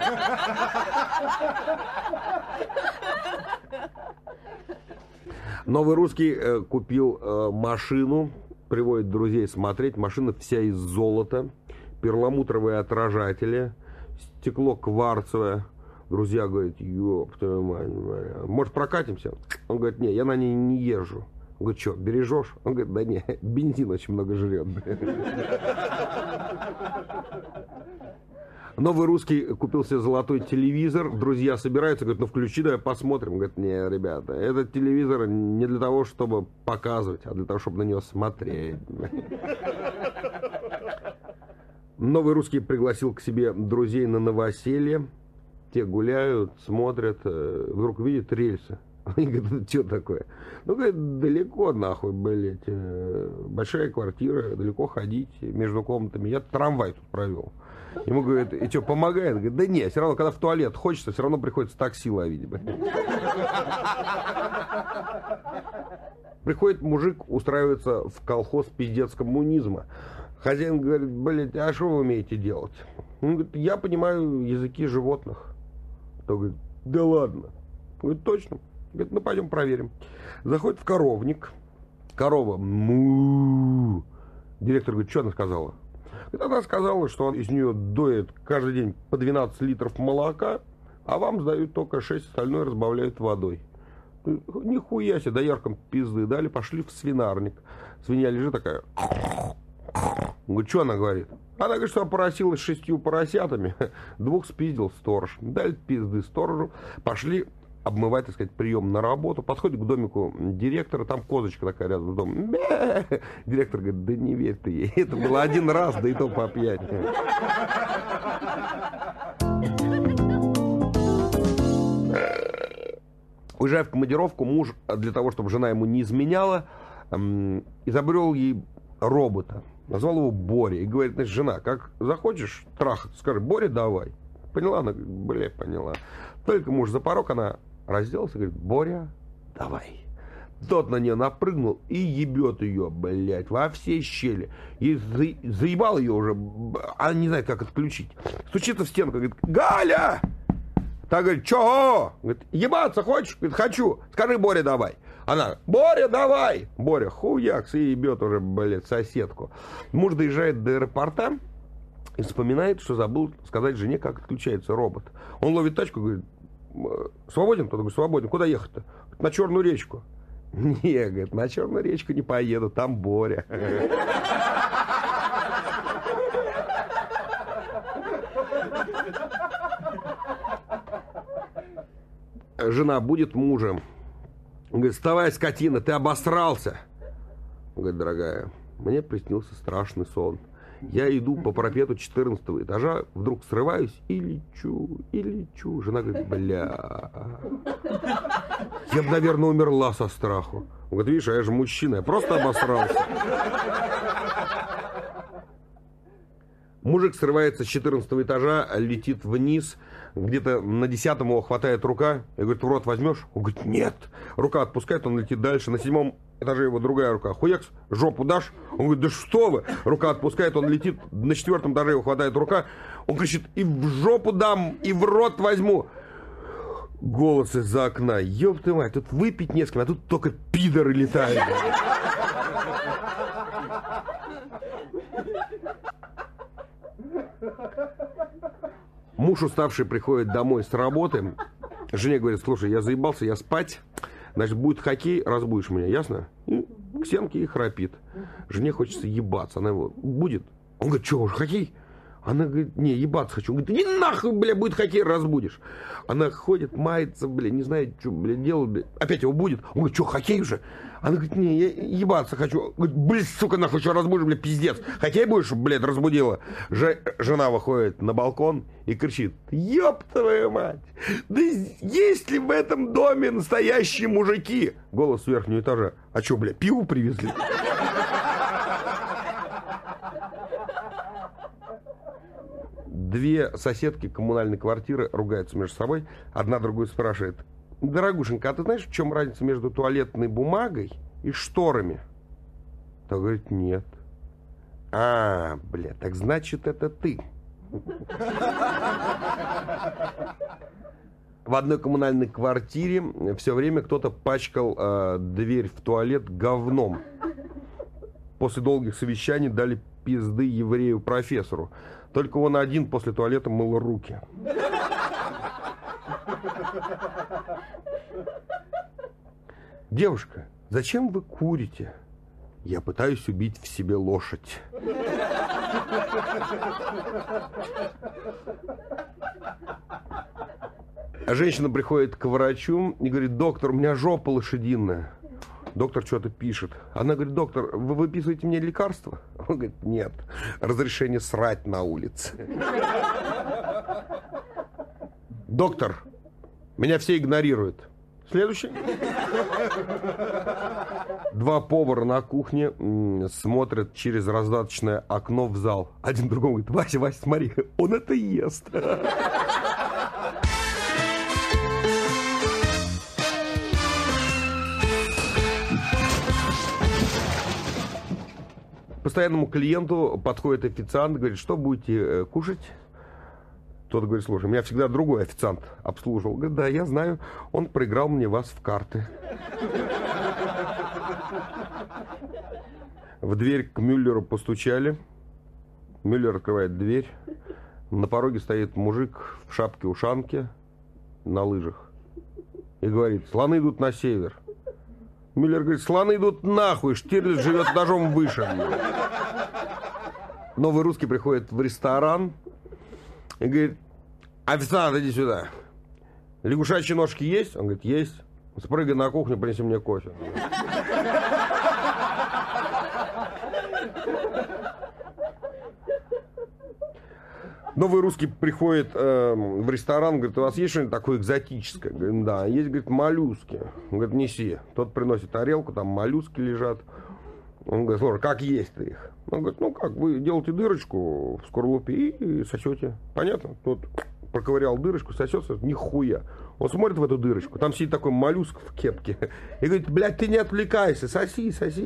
Новый русский э, купил э, машину, приводит друзей смотреть. Машина вся из золота, перламутровые отражатели, стекло кварцевое. Друзья говорят, ёб твою мать, может прокатимся? Он говорит, не, я на ней не езжу. Он говорит, что, бережешь? Он говорит, да не, бензин очень много жрет. Новый русский купил себе золотой телевизор, друзья собираются, говорят, ну включи, давай посмотрим. Говорит, не, ребята, этот телевизор не для того, чтобы показывать, а для того, чтобы на него смотреть. Новый русский пригласил к себе друзей на новоселье, те гуляют, смотрят, вдруг видят рельсы. Они говорят, что такое? Ну, говорит, далеко нахуй, блядь, большая квартира, далеко ходить между комнатами. Я трамвай тут провел. Ему говорят, и что, помогает? Он говорит, да не, все равно, когда в туалет хочется, все равно приходится такси ловить. Приходит мужик, устраивается в колхоз пиздец коммунизма. Хозяин говорит, блядь, а что вы умеете делать? Он говорит, я понимаю языки животных. Тот говорит, да ладно. Он говорит, точно. Говорит, ну пойдем проверим. Заходит в коровник. Корова. Му. Директор говорит, что она сказала? Говорит, она сказала, что он из нее доет каждый день по двенадцать литров молока, а вам сдают только шесть, остальное разбавляют водой. Нихуя себе, дояркам пизды дали, пошли в свинарник. Свинья лежит такая. Он говорит, что она говорит? Она говорит, что попросилась с шестью поросятами, двух спиздил сторож. Дали пизды сторожу, пошли обмывать, так сказать, прием на работу. Подходит к домику директора, там козочка такая рядом с домом. Бе! Директор говорит, да не верь ты ей, это было один раз, да и то по пьяни. Уезжая в командировку, муж, для того, чтобы жена ему не изменяла, эм, изобрел ей робота. Назвал его Боря. И говорит, значит, жена, как захочешь трахать, скажи, Боря, давай. Поняла? Она говорит, бля, поняла. Только муж за порог, она разделась и говорит, Боря, давай. Тот на нее напрыгнул и ебет ее, блядь, во все щели. И за... заебал ее уже, она не знает, как отключить. Стучится в стенку, говорит, Галя! Та говорит, чего? Говорит, ебаться хочешь? Говорит, хочу. Скажи, Боря, давай. Она, Боря, давай! Боря, хуякс, и ебет уже, блядь, соседку. Муж доезжает до аэропорта и вспоминает, что забыл сказать жене, как отключается робот. Он ловит тачку, говорит, свободен? Тот говорит, свободен. Куда ехать-то? На Черную речку. Не, говорит, на Черную речку не поеду, там Боря. Жена будет мужем. Он говорит, вставай, скотина, ты обосрался. Он говорит, дорогая, мне приснился страшный сон. Я иду по парапету четырнадцатого этажа, вдруг срываюсь и лечу, и лечу. Жена говорит, бля, я бы, наверное, умерла со страху. Он говорит, видишь, а я же мужчина, я просто обосрался. Мужик срывается с четырнадцатого этажа, летит вниз, где-то на десятом его хватает рука, и говорит, в рот возьмешь? Он говорит, нет. Рука отпускает, он летит дальше, на седьмом этаже его другая рука, хуякс, жопу дашь? Он говорит, да что вы? Рука отпускает, он летит, на четвертом этаже его хватает рука, он кричит, и в жопу дам, и в рот возьму. Голос из-за окна, ёб ты мать, тут выпить не с кем, а тут только пидоры летают. Муж уставший приходит домой с работы. Жене говорит, слушай, я заебался, я спать. Значит, будет хоккей, разбудишь меня, ясно? И к стенке и храпит. Жене хочется ебаться. Она его, будет? Он говорит, что, уже хоккей? Она говорит, не, ебаться хочу. Он говорит, иди нахуй, бля, будет хоккей, разбудишь. Она ходит, мается, бля, не знает, что, бля, делать, бля. Опять его будет. Он говорит, что, хоккей уже? Она говорит, не, я ебаться хочу. Говорит, блин, сука, нахуй, что разбудишь, бля, пиздец. Хоккей будешь, блядь, разбудила. Ж... Жена выходит на балкон и кричит, ёб твою мать, да есть ли в этом доме настоящие мужики? Голос с верхнего этажа. А что, бля, пиво привезли? Две соседки коммунальной квартиры ругаются между собой. Одна другую спрашивает, дорогушенька, а ты знаешь, в чем разница между туалетной бумагой и шторами? Та говорит, нет. А, бля, так значит, это ты. В одной коммунальной квартире все время кто-то пачкал э, дверь в туалет говном. После долгих совещаний дали пизды еврею-профессору. Только он один после туалета мыл руки. Девушка, Зачем вы курите? Я пытаюсь убить в себе лошадь. А женщина приходит к врачу и говорит: доктор, у меня жопа лошадиная. Доктор что-то пишет. Она говорит: доктор, вы выписываете мне лекарства? Он говорит: нет, разрешение срать на улице. Доктор, меня все игнорируют. Следующий. Два повара на кухне м, смотрят через раздаточное окно в зал. Один другому говорит: Вася, Вася, смотри, он это ест. Постоянному клиенту подходит официант, говорит: что будете э, кушать? Тот говорит: слушай, меня всегда другой официант обслуживал. Говорит: да, я знаю, он проиграл мне вас в карты. В дверь к Мюллеру постучали. Мюллер открывает дверь. На пороге стоит мужик в шапке-ушанке на лыжах и говорит: слоны идут на север. Мюллер говорит: слоны идут нахуй, Штирлиц живет этажом выше. Новый русский приходит в ресторан и говорит: официант, иди сюда. Лягушачьи ножки есть? Он говорит: есть. Спрыгай на кухню, принеси мне кофе. Новый русский приходит э, в ресторан, говорит: у вас есть что-нибудь такое экзотическое? Говорит: да, есть, говорит, моллюски. Он говорит: неси. Тот приносит тарелку, там моллюски лежат. Он говорит: слушай, как есть-то их? Он говорит: ну как, вы делаете дырочку в скорлупе и сосете. Понятно? Тот проковырял дырочку, сосется, нихуя. Он смотрит в эту дырочку, там сидит такой моллюск в кепке. И говорит: блядь, ты не отвлекайся, соси, соси.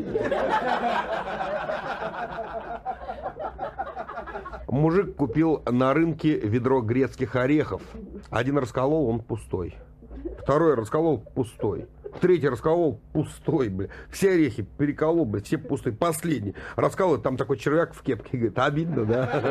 Мужик купил на рынке ведро грецких орехов. Один расколол, он пустой. Второй расколол, пустой. Третий расколол, пустой, бля. Все орехи переколол, бля, все пустые. Последний расколол, там такой червяк в кепке. Говорит: обидно,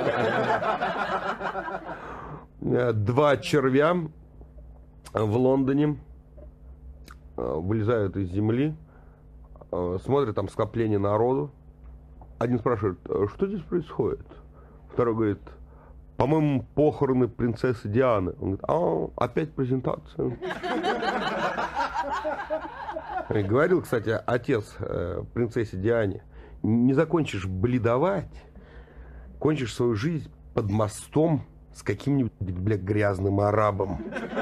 да? Два червя в Лондоне вылезают из земли, смотрят там скопление народу. Один спрашивает: что здесь происходит? Второй говорит: по-моему, похороны принцессы Дианы. Он говорит: а, опять презентация. И говорил, кстати, отец э, принцессе Диане: не закончишь бледовать, кончишь свою жизнь под мостом с каким-нибудь, бля, грязным арабом.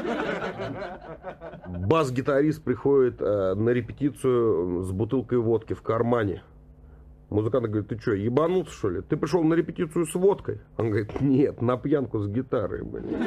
Бас-гитарист приходит э, на репетицию с бутылкой водки в кармане. Музыкант говорит: ты что, ебанулся, что ли? Ты пришел на репетицию с водкой? Он говорит: нет, на пьянку с гитарой, блин.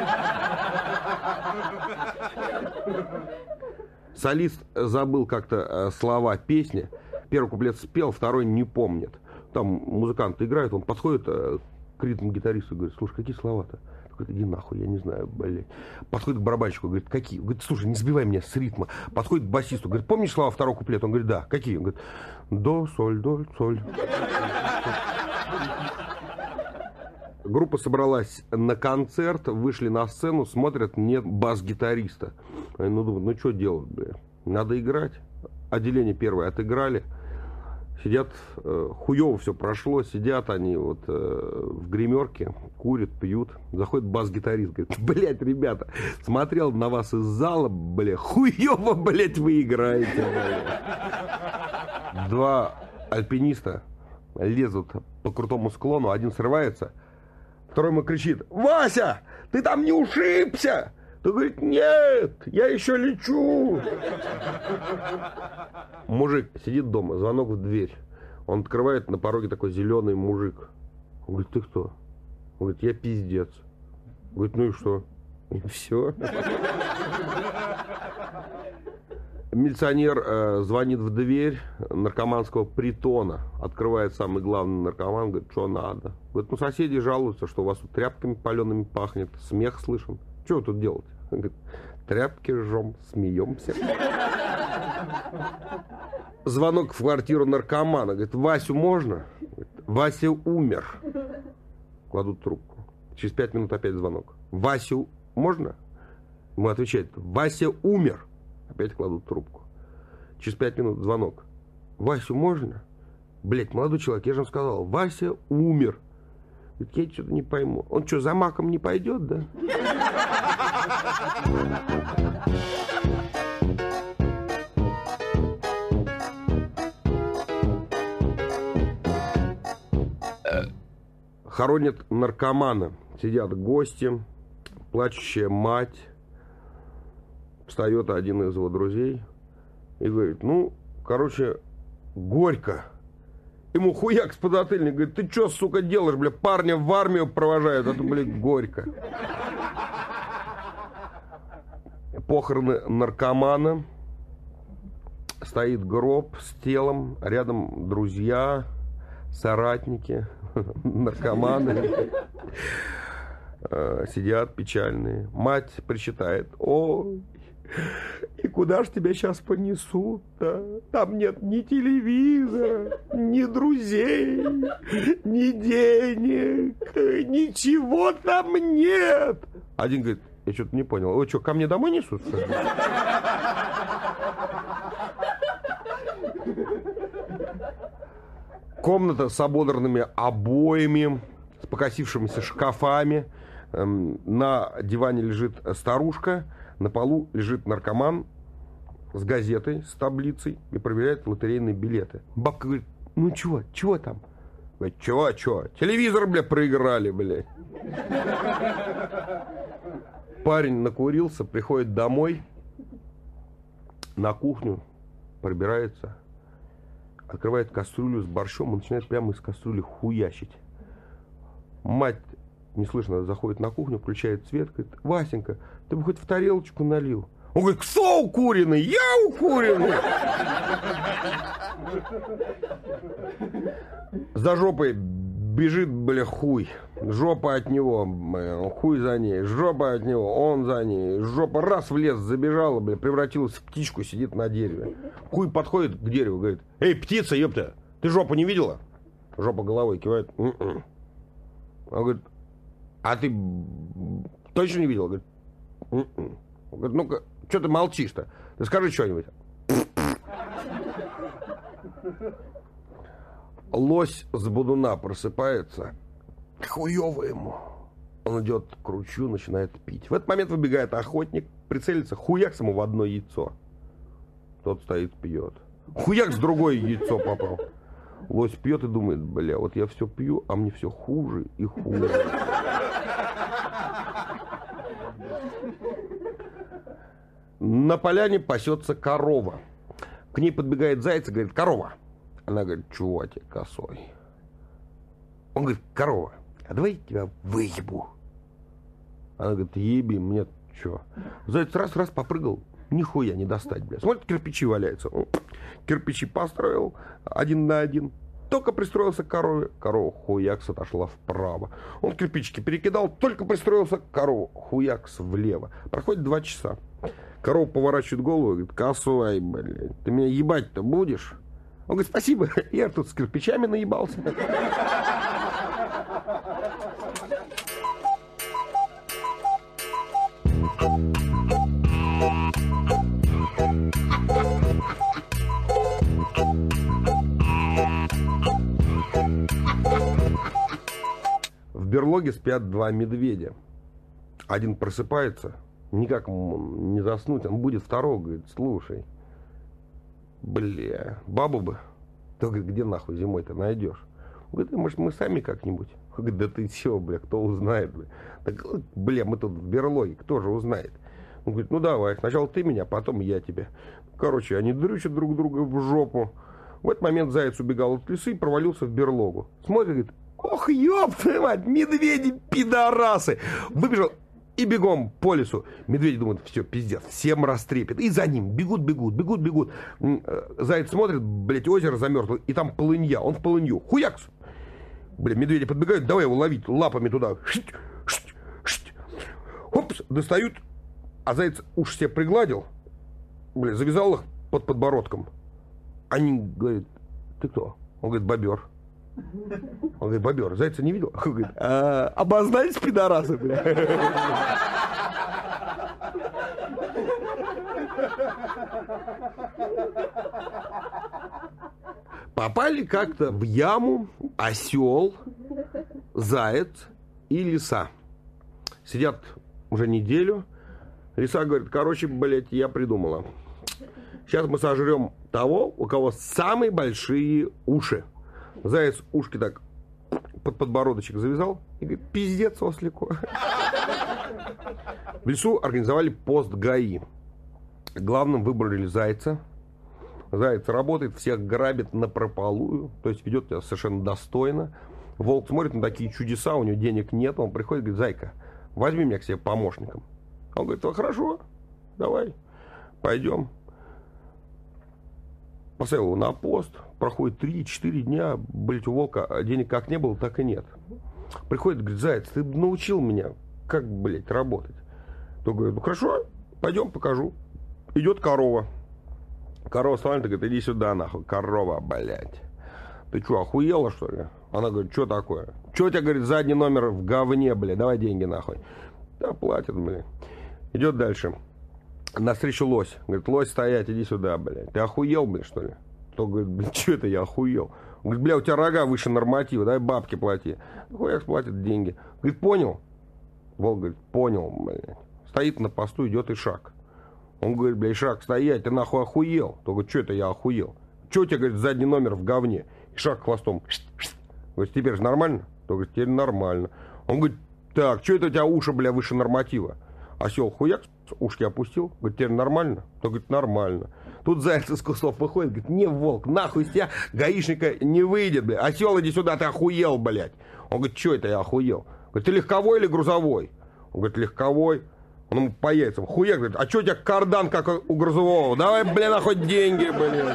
Солист забыл как-то слова песни. Первый куплет спел, второй не помнит. Там музыкант играет, он подходит к ритм-гитаристу и говорит: слушай, какие слова-то? Говорит: иди нахуй, я не знаю, блядь. Подходит к барабанщику, говорит: какие? Говорит: слушай, не сбивай меня с ритма. Подходит к басисту, говорит: помнишь слова второго куплета? Он говорит: да. Какие? Он говорит: до, соль, до, соль. Группа собралась на концерт, вышли на сцену, смотрят, нет бас-гитариста. Они, ну, думают, ну что делать, бля? Надо играть. Отделение первое отыграли. Сидят, э, хуево все прошло, сидят они вот э, в гримерке, курят, пьют. Заходит бас-гитарист, говорит: блядь, ребята, смотрел на вас из зала, бля, хуево, блядь, вы играете. Бля. Два альпиниста лезут по крутому склону, один срывается, второй ему кричит: Вася, ты там не ушибся? Ты говорит: нет, я еще лечу. Мужик сидит дома, звонок в дверь. Он открывает, на пороге такой зеленый мужик. Он говорит: ты кто? Он говорит: я пиздец. Он говорит: ну и что? И все. Милиционер э, звонит в дверь наркоманского притона. Открывает самый главный наркоман, говорит: что надо? Говорит: ну соседи жалуются, что у вас тут тряпками палеными пахнет, смех слышен. Что вы тут делаете? Он говорит: тряпки жжем, смеемся. Звонок в квартиру наркомана. Говорит: Васю можно? Говорит: Вася умер. Кладут трубку. Через пять минут опять звонок. Васю можно? Ему отвечает: Вася умер. Опять кладут трубку. Через пять минут звонок. Васю можно? Блять, молодой человек, я же вам сказал, Вася умер. Говорит, я что-то не пойму. Он что, за маком не пойдет, да? Хоронят наркомана. Сидят гости, плачущая мать. Встает один из его друзей и говорит, ну, короче, горько. Ему хуяк с подзатыльник, говорит, ты что, сука, делаешь, бля, парня в армию провожают, а то, блядь, горько. Похороны наркомана. Стоит гроб с телом, рядом друзья, соратники, наркоманы. Сидят печальные. Мать причитает, ой, и куда ж тебя сейчас понесут-то? Там нет ни телевизора, ни друзей, ни денег, ничего там нет. Один говорит, я что-то не понял, вы что, ко мне домой несут? Комната с ободранными обоями, с покосившимися шкафами. На диване лежит старушка, на полу лежит наркоман с газетой, с таблицей и проверяет лотерейные билеты. Бабка говорит, ну чего, чего там? Говорит, чего, чего? Телевизор, бля, проиграли, бля. Парень накурился, приходит домой, на кухню, пробирается, открывает кастрюлю с борщом и начинает прямо из кастрюли хуячить. Мать неслышно заходит на кухню, включает свет, говорит, Васенька, ты бы хоть в тарелочку налил. Он говорит, кто укуренный? Я укуренный! За жопой бежит, бля, хуй. Жопа от него, бля, хуй за ней. Жопа от него, он за ней. Жопа раз в лес забежала, бля, превратилась в птичку, сидит на дереве. Хуй подходит к дереву, говорит, эй, птица, ёпта, ты жопу не видела? Жопа головой кивает. М-м. Он говорит, а ты точно не видел? Говорит, м-м. Он говорит, ну-ка, что ты молчишь-то? Ты скажи что-нибудь. Лось с бодуна просыпается. Хуёво ему. Он идет к ручью, начинает пить. В этот момент выбегает охотник, прицелится, хуяк ему в одно яйцо. Тот стоит, пьет. Хуяк с другое яйцо попал. Лось пьет и думает, бля, вот я все пью, а мне все хуже и хуже. На поляне пасется корова. К ней подбегает заяц и говорит, корова. Она говорит, чего тебе косой? Он говорит, корова, а давай я тебя выебу. Она говорит, еби, мне что? Заяц раз-раз попрыгал, нихуя не достать, блядь. Смотрит, кирпичи валяются. Он кирпичи построил один на один. Только пристроился к корове, корова хуякс отошла вправо. Он кирпичики перекидал, только пристроился к корове, хуякс влево. Проходит два часа. Корова поворачивает голову и говорит, косой, блядь, ты меня ебать-то будешь? Он говорит, спасибо, я тут с кирпичами наебался. В берлоге спят два медведя. Один просыпается, никак не заснуть, он будет второго, говорит, слушай, бля, бабу бы. Ты, говорит, где нахуй зимой-то найдешь? Он говорит, может, мы сами как-нибудь? Он говорит, да ты чего, бля, кто узнает, бля? Так, бля, мы тут в берлоге, кто же узнает? Он говорит, ну давай, сначала ты меня, потом я тебя. Короче, они дрючат друг друга в жопу. В этот момент заяц убегал от лисы и провалился в берлогу. Смотрит, говорит, ох, ёб твою мать, медведи-пидорасы! Выбежал и бегом по лесу. Медведи думают, все, пиздец, всем растрепет. И за ним бегут, бегут, бегут, бегут. Заяц смотрит, блядь, озеро замерзло, и там полынья, он в полынью. Хуякс! Бля, медведи подбегают, давай его ловить лапами туда. Шть, шть, шть. Опс, достают, а заяц уж себе пригладил, бля, завязал их под подбородком. Они говорят, ты кто? Он говорит, бобер. Он говорит, бобер, зайца не видел? Он говорит, а, обознались пидорасы, бля. Попали как-то в яму осел, заяц и лиса. Сидят уже неделю. Лиса говорит, короче, блядь, я придумала. Сейчас мы сожрем того, у кого самые большие уши. Заяц ушки так под подбородочек завязал и говорит, пиздец ослику. В лесу организовали пост ГАИ. Главным выбрали зайца. Заяц работает, всех грабит напропалую, то есть ведет себя совершенно достойно. Волк смотрит на такие чудеса, у него денег нет, он приходит и говорит, зайка, возьми меня к себе помощником. Он говорит, ну хорошо, давай, пойдем. Поставил его на пост, проходит три-четыре дня, блядь, у волка денег как не было, так и нет. Приходит, говорит, заяц, ты научил меня, как, блядь, работать. Тот говорит, ну хорошо, пойдем, покажу. Идет корова. Корова становится, говорит, иди сюда, нахуй, корова, блядь. Ты что, охуела, что ли? Она говорит, что такое? Что у тебя, говорит, задний номер в говне, блядь, давай деньги, нахуй. Да, платит, блядь. Идет дальше. Навстречу лось. Говорит, лось, стоять, иди сюда, блядь. Ты охуел, блядь, что ли? Тот говорит, блядь, что это я охуел? Он говорит, бля, у тебя рога выше норматива, дай бабки плати. Хуяк платит деньги. Говорит, понял? Волк говорит, понял, блядь. Стоит на посту, идет Ишак. Он говорит, бля, Ишак, стоять, ты нахуй охуел? Тот говорит, что это я охуел? Что у тебя, говорит, задний номер в говне? Ишак хвостом. Говорит, теперь же нормально? Тот говорит, теперь нормально. Он говорит, так, что это у тебя уши, бля, выше норматива? Осел хуяк, ушки опустил. Говорит, теперь нормально? Тот говорит, нормально. Тут заяц из кустов выходит, говорит, не, волк, нахуй из тебя гаишника не выйдет, блядь. Осел, иди сюда, ты охуел, блядь. Он говорит, что это я охуел? Говорит, ты легковой или грузовой? Он говорит, легковой. Он ему по яйцам. Хуяк, говорит, а что у тебя кардан, как у грузового? Давай, блин, на хоть деньги, блин.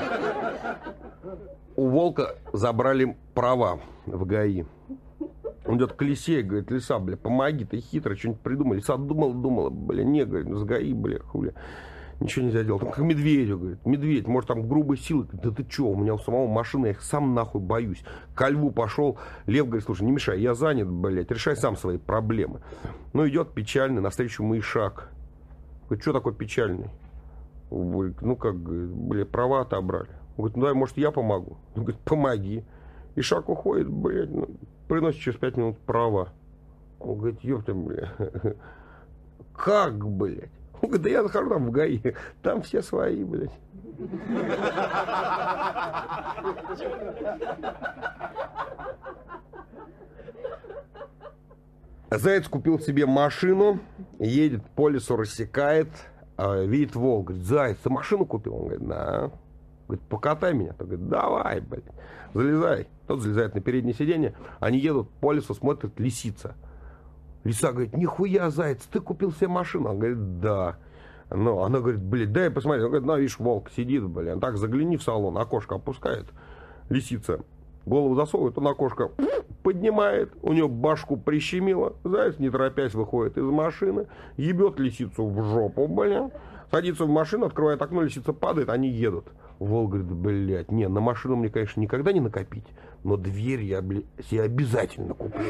У волка забрали права в ГАИ. Он идет к лисе и говорит, лиса, бля, помоги, ты хитро, что-нибудь придумай. Лиса думала, думала, бля, не, говорит, с ГАИ, бля, хули. Ничего нельзя делать. Там как медведю, говорит, медведь, может там грубой силы. Да ты что, у меня у самого машина, я их сам нахуй боюсь. Ко льву пошел, лев говорит, слушай, не мешай, я занят, блядь, решай сам свои проблемы. Ну, идет печальный, навстречу ему Ишак. Говорит, что такой печальный? Говорит, ну как, блядь, права отобрали. Он говорит, ну дай, может, я помогу? Он говорит, помоги. Ишак уходит, блядь, ну, приносит через пять минут права. Он говорит, ёпта, блядь, как, блядь? Он говорит, да я захожу там в ГАИ, там все свои, блядь. Заяц купил себе машину, едет по лесу, рассекает, видит волк, говорит, заяц, ты машину купил? Он говорит, да. Говорит, покатай меня. Тот говорит, давай, блядь, залезай. Тот залезает на переднее сиденье, они едут по лесу, смотрят, лисица. Лиса говорит, нихуя, заяц, ты купил себе машину? Он говорит, да. Ну, она говорит, блядь, дай посмотри. Он говорит, ну, видишь, волк сидит, блядь. Он так, загляни в салон, окошко опускает. Лисица голову засовывает, он окошко поднимает, у него башку прищемило. Заяц, не торопясь, выходит из машины, ебет лисицу в жопу, блядь. Садится в машину, открывает окно, лисица падает, они едут. Волк говорит, блядь, не, на машину мне, конечно, никогда не накопить, но дверь я, блядь, себе обязательно куплю.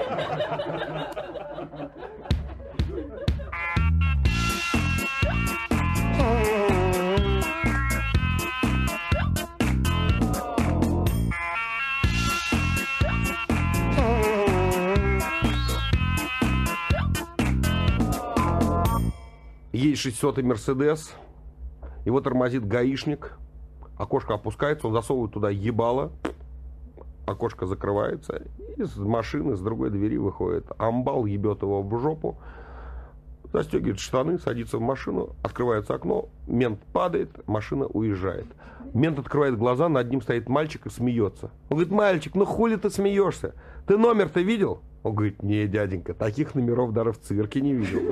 Есть шестисотый Мерседес, его тормозит гаишник, окошко опускается, он засовывает туда ебало, окошко закрывается, и из машины, с другой двери выходит амбал, ебет его в жопу, застегивает штаны, садится в машину, открывается окно, мент падает, машина уезжает. Мент открывает глаза, над ним стоит мальчик и смеется. Он говорит, мальчик, ну хули ты смеешься? Ты номер-то видел? Он говорит, не, дяденька, таких номеров даже в цирке не видел.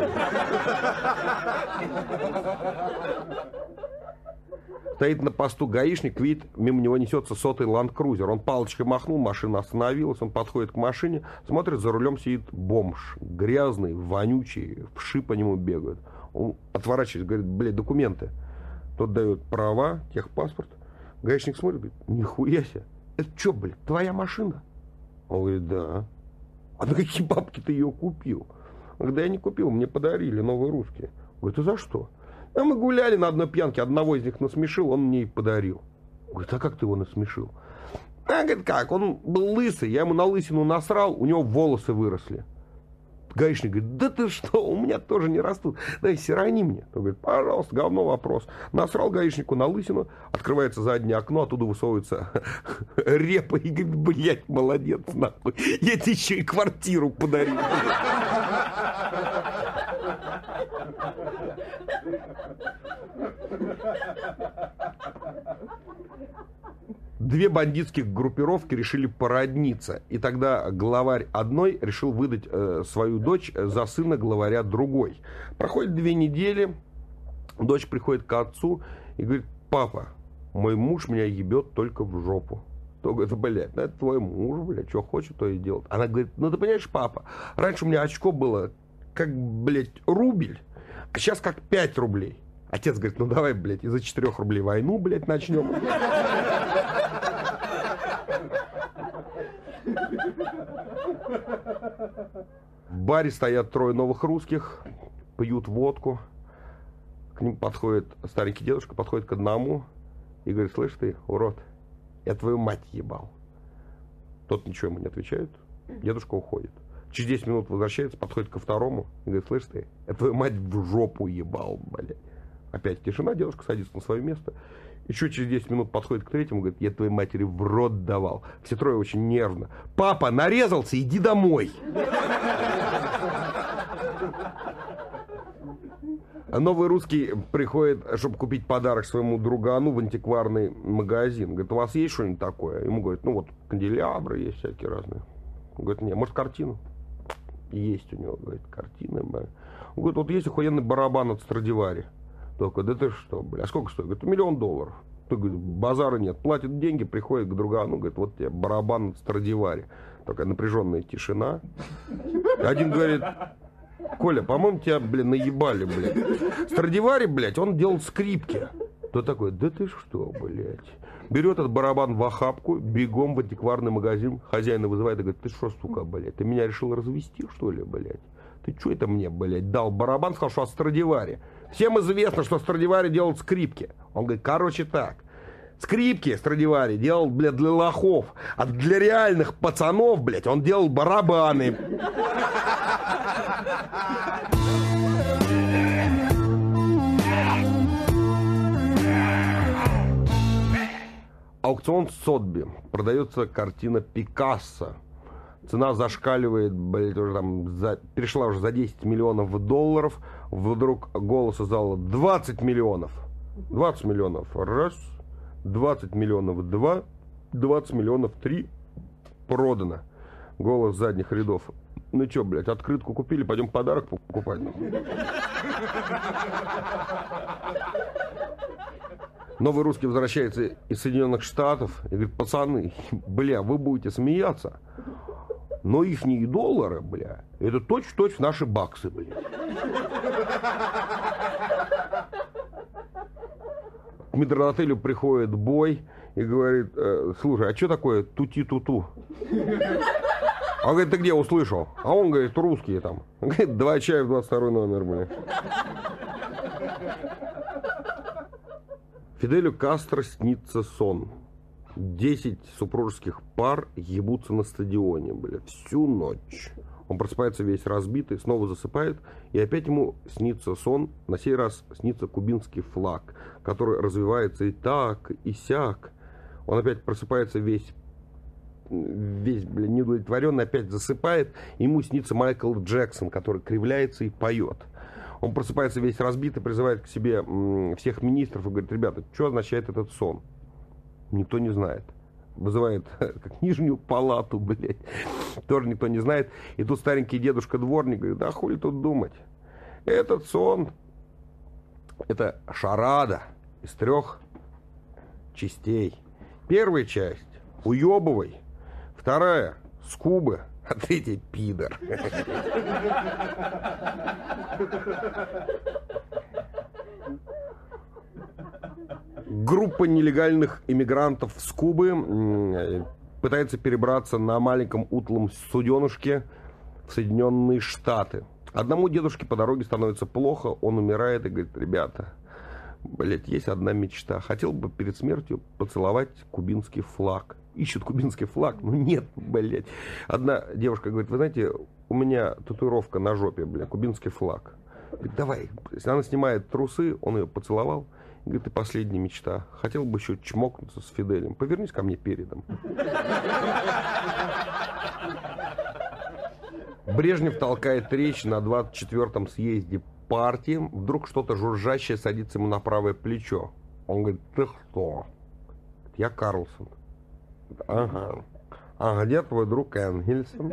Стоит на посту гаишник, видит, мимо него несется сотый ланд-крузер. Он палочкой махнул, машина остановилась, он подходит к машине, смотрит, за рулем сидит бомж, грязный, вонючий, вши по нему бегают. Он отворачивается, говорит, блядь, документы. Тот дает права, техпаспорт. Гаишник смотрит, говорит, нихуя себе, это что, блядь, твоя машина? Он говорит, да. А на какие бабки ты ее купил? Он говорит, да я не купил, мне подарили новые русские. Говорит, а за что? А мы гуляли на одной пьянке, одного из них насмешил, он мне и подарил. Говорит, а как ты его насмешил? А, говорит, как? Он был лысый, я ему на лысину насрал, у него волосы выросли. Гаишник говорит, да ты что, у меня тоже не растут. Дай сирони мне. Он говорит, пожалуйста, говно вопрос. Насрал гаишнику на лысину, открывается заднее окно, оттуда высовывается репа и говорит, блядь, молодец, нахуй. Я тебе еще и квартиру подарил. Две бандитских группировки решили породниться, и тогда главарь одной решил выдать э, свою дочь за сына главаря другой. Проходит две недели, дочь приходит к отцу и говорит, папа, мой муж меня ебет только в жопу. То говорит, блядь, ну это твой муж, блядь, что хочет, то и делает. Она говорит, ну ты понимаешь, папа, раньше у меня очко было как, блядь, рубль, а сейчас как пять рублей. Отец говорит, ну давай, блядь, из-за четырех рублей войну, блядь, начнем. В баре стоят трое новых русских, пьют водку. К ним подходит старенький дедушка, подходит к одному и говорит, слышь ты, урод, я твою мать ебал. Тот ничего ему не отвечает, дедушка уходит. Через десять минут возвращается, подходит ко второму и говорит, слышь ты, я твою мать в жопу ебал, блядь. Опять тишина, дедушка садится на свое место. Еще через десять минут подходит к третьему, говорит, я твоей матери в рот давал. Все трое очень нервно. Папа, нарезался, иди домой. Новый русский приходит, чтобы купить подарок своему другану в антикварный магазин. Говорит, у вас есть что-нибудь такое? Ему говорят, ну вот канделябры есть всякие разные. Он говорит, нет, может картину? Есть у него, говорит, картина. Он говорит, вот есть охуенный барабан от Страдивари. Только, да ты что, бля, а сколько стоит? Говорит, миллион долларов. Ты, говорит, базара нет. Платит деньги, приходит к другану, говорит, вот тебе барабан от Страдивари. Такая напряженная тишина. И один говорит, Коля, по-моему, тебя, блин, наебали, блядь. Страдивари, блядь, он делал скрипки. Тот такой, да ты что, блядь. Берет этот барабан в охапку, бегом в антикварный магазин, хозяина вызывает и говорит, ты что, сука, блядь, ты меня решил развести, что ли, блядь? Ты что это мне, блядь, дал барабан, сказал, что от Страдивари. Всем известно, что Страдивари делал скрипки. Он говорит, короче так, скрипки Страдивари делал, блядь, для лохов, а для реальных пацанов, блядь, он делал барабаны. Аукцион Сотби. Продается картина Пикассо. Цена зашкаливает, блядь, уже там за, перешла уже за десять миллионов долларов. Вдруг голос из зала двадцать миллионов. двадцать миллионов раз, двадцать миллионов два, двадцать миллионов три. Продано. Голос задних рядов. Ну что, блядь, открытку купили, пойдем подарок покупать. Новый русский возвращается из Соединенных Штатов и говорит, пацаны, бля, вы будете смеяться, но ихние доллары, бля, это точь-в-точь наши баксы, бля. К метрдотелю приходит бой и говорит, слушай, а что такое тути-туту? Он говорит, ты где услышал? А он говорит, русские там. Он говорит, два чая в двадцать второй номер, бля. Фиделю Кастро снится сон. Десять супружеских пар ебутся на стадионе, бля, всю ночь. Он просыпается весь разбитый, снова засыпает, и опять ему снится сон. На сей раз снится кубинский флаг, который развивается и так, и сяк. Он опять просыпается весь, весь, бля, неудовлетворенный, опять засыпает. Ему снится Майкл Джексон, который кривляется и поет. Он просыпается весь разбитый, призывает к себе м, всех министров и говорит, ребята, что означает этот сон? Никто не знает. Вызывает как нижнюю палату, блядь. Тоже никто не знает. И тут старенький дедушка-дворник говорит, да хули тут думать. Этот сон, это шарада из трех частей. Первая часть уебывай. Вторая скубы. А третий пидор. Группа нелегальных иммигрантов с Кубы пытается перебраться на маленьком утлом суденышке в Соединенные Штаты. Одному дедушке по дороге становится плохо, он умирает и говорит, ребята, Блять, есть одна мечта. Хотел бы перед смертью поцеловать кубинский флаг. Ищут кубинский флаг, ну нет, блять. Одна девушка говорит, вы знаете, у меня татуировка на жопе, бля, кубинский флаг. Говорит, давай. Если она снимает трусы, он ее поцеловал. Говорит, и последняя мечта. Хотел бы еще чмокнуться с Фиделем. Повернись ко мне передом. Брежнев толкает речь на двадцать четвёртом съезде партии. Вдруг что-то жужжащее садится ему на правое плечо. Он говорит, ты кто? Я Карлсон. Ага. А где твой друг Энгельсон?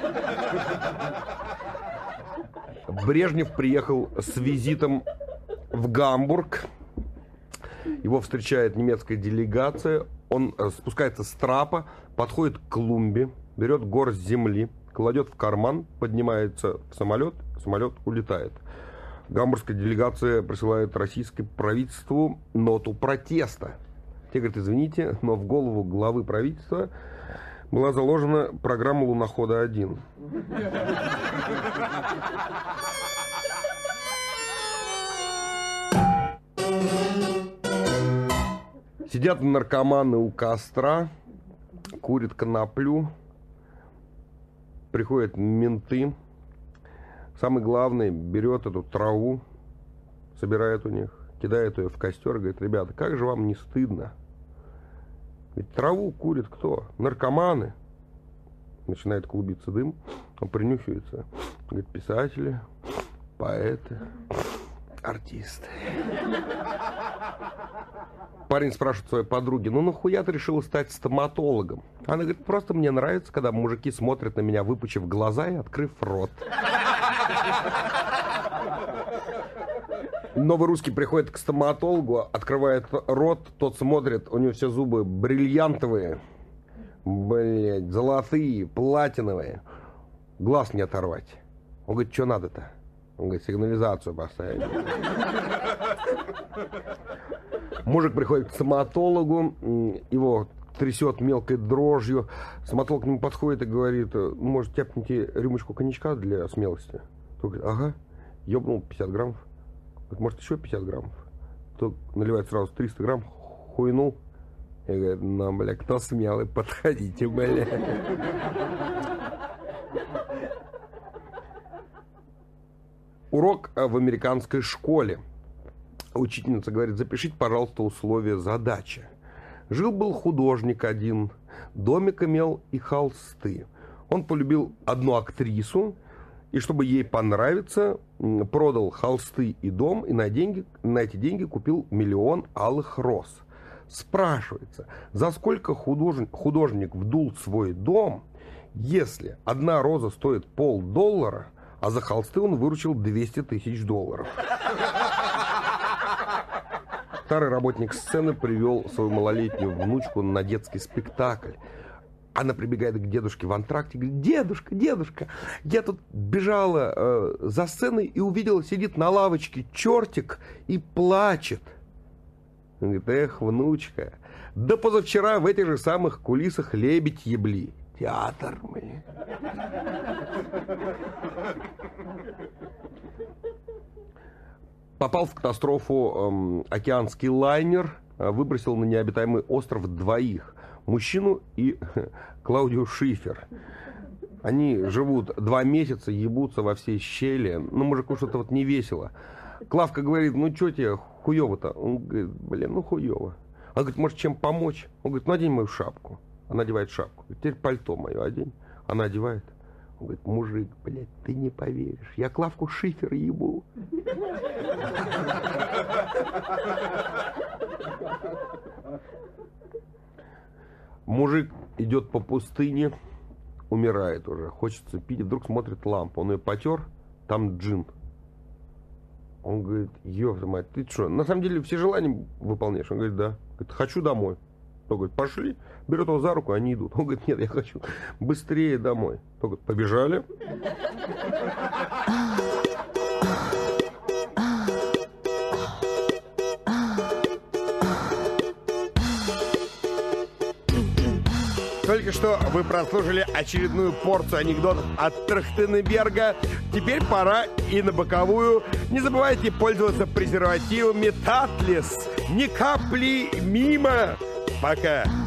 Брежнев приехал с визитом в Гамбург. Его встречает немецкая делегация. Он спускается с трапа, подходит к клумбе, берет горсть земли, кладет в карман, поднимается в самолет, самолет улетает. Гамбургская делегация присылает российскому правительству ноту протеста. Те говорят, извините, но в голову главы правительства была заложена программа «Лунохода-один». Сидят наркоманы у костра, курят коноплю, приходят менты. Самый главный берет эту траву, собирает у них, кидает ее в костер и говорит, ребята, как же вам не стыдно? Ведь траву курит кто? Наркоманы. Начинает клубиться дым, он принюхивается. Говорит, писатели, поэты, артисты. Парень спрашивает своей подруги, ну нахуя ты решила стать стоматологом? Она говорит, просто мне нравится, когда мужики смотрят на меня, выпучив глаза и открыв рот. Новый русский приходит к стоматологу, открывает рот, тот смотрит, у него все зубы бриллиантовые, блять, золотые, платиновые, глаз не оторвать. Он говорит, что надо-то? Он говорит, сигнализацию поставить. Мужик приходит к стоматологу, его трясет мелкой дрожью. Стоматолог к нему подходит и говорит, ну, может, тяпните рюмочку коньячка для смелости? Тот говорит, ага, ёбнул пятьдесят граммов. Говорит, может, еще пятьдесят граммов? Тот наливает сразу триста грамм, хуйнул. И говорит, ну, бля, кто смелый, подходите, бля. Урок в американской школе. Учительница говорит, запишите, пожалуйста, условия задачи. Жил-был художник один, домик имел и холсты. Он полюбил одну актрису, и чтобы ей понравиться, продал холсты и дом, и на, деньги, на эти деньги купил миллион алых роз. Спрашивается, за сколько художник, художник вдул свой дом, если одна роза стоит полдоллара, а за холсты он выручил двести тысяч долларов. Старый работник сцены привел свою малолетнюю внучку на детский спектакль. Она прибегает к дедушке в антракте и говорит, дедушка, дедушка, я тут бежала э, за сценой и увидела, сидит на лавочке чертик и плачет. Он говорит, эх, внучка, да позавчера в этих же самых кулисах лебедь ебли. Театр, мы. Попал в катастрофу эм, океанский лайнер, выбросил на необитаемый остров двоих. Мужчину и Клаудию Шифер. Они живут два месяца, ебутся во всей щели. Ну, мужику что-то вот не весело. Клавка говорит, ну, что тебе хуёво-то? Он говорит, блин, ну, хуёво. Она говорит, может, чем помочь? Он говорит, ну, одень мою шапку. Она одевает шапку. Теперь пальто мое одень. Она одевает. Он говорит, мужик, блядь, ты не поверишь. Я Клавку Шифер ебу. Мужик идет по пустыне, умирает уже, хочется пить, вдруг смотрит лампу. Он ее потер, там джин. Он говорит, ёпта мать, ты что, на самом деле все желания выполняешь? Он говорит, да. Говорит, хочу домой. Он говорит, пошли. Берет его за руку, они идут. Он говорит, нет, я хочу быстрее домой. Он говорит, побежали. Только Только что вы прослушали очередную порцию анекдотов от Трахтенберга. Теперь пора и на боковую. Не забывайте пользоваться презервативами Татлис. Ни капли мимо. Пока.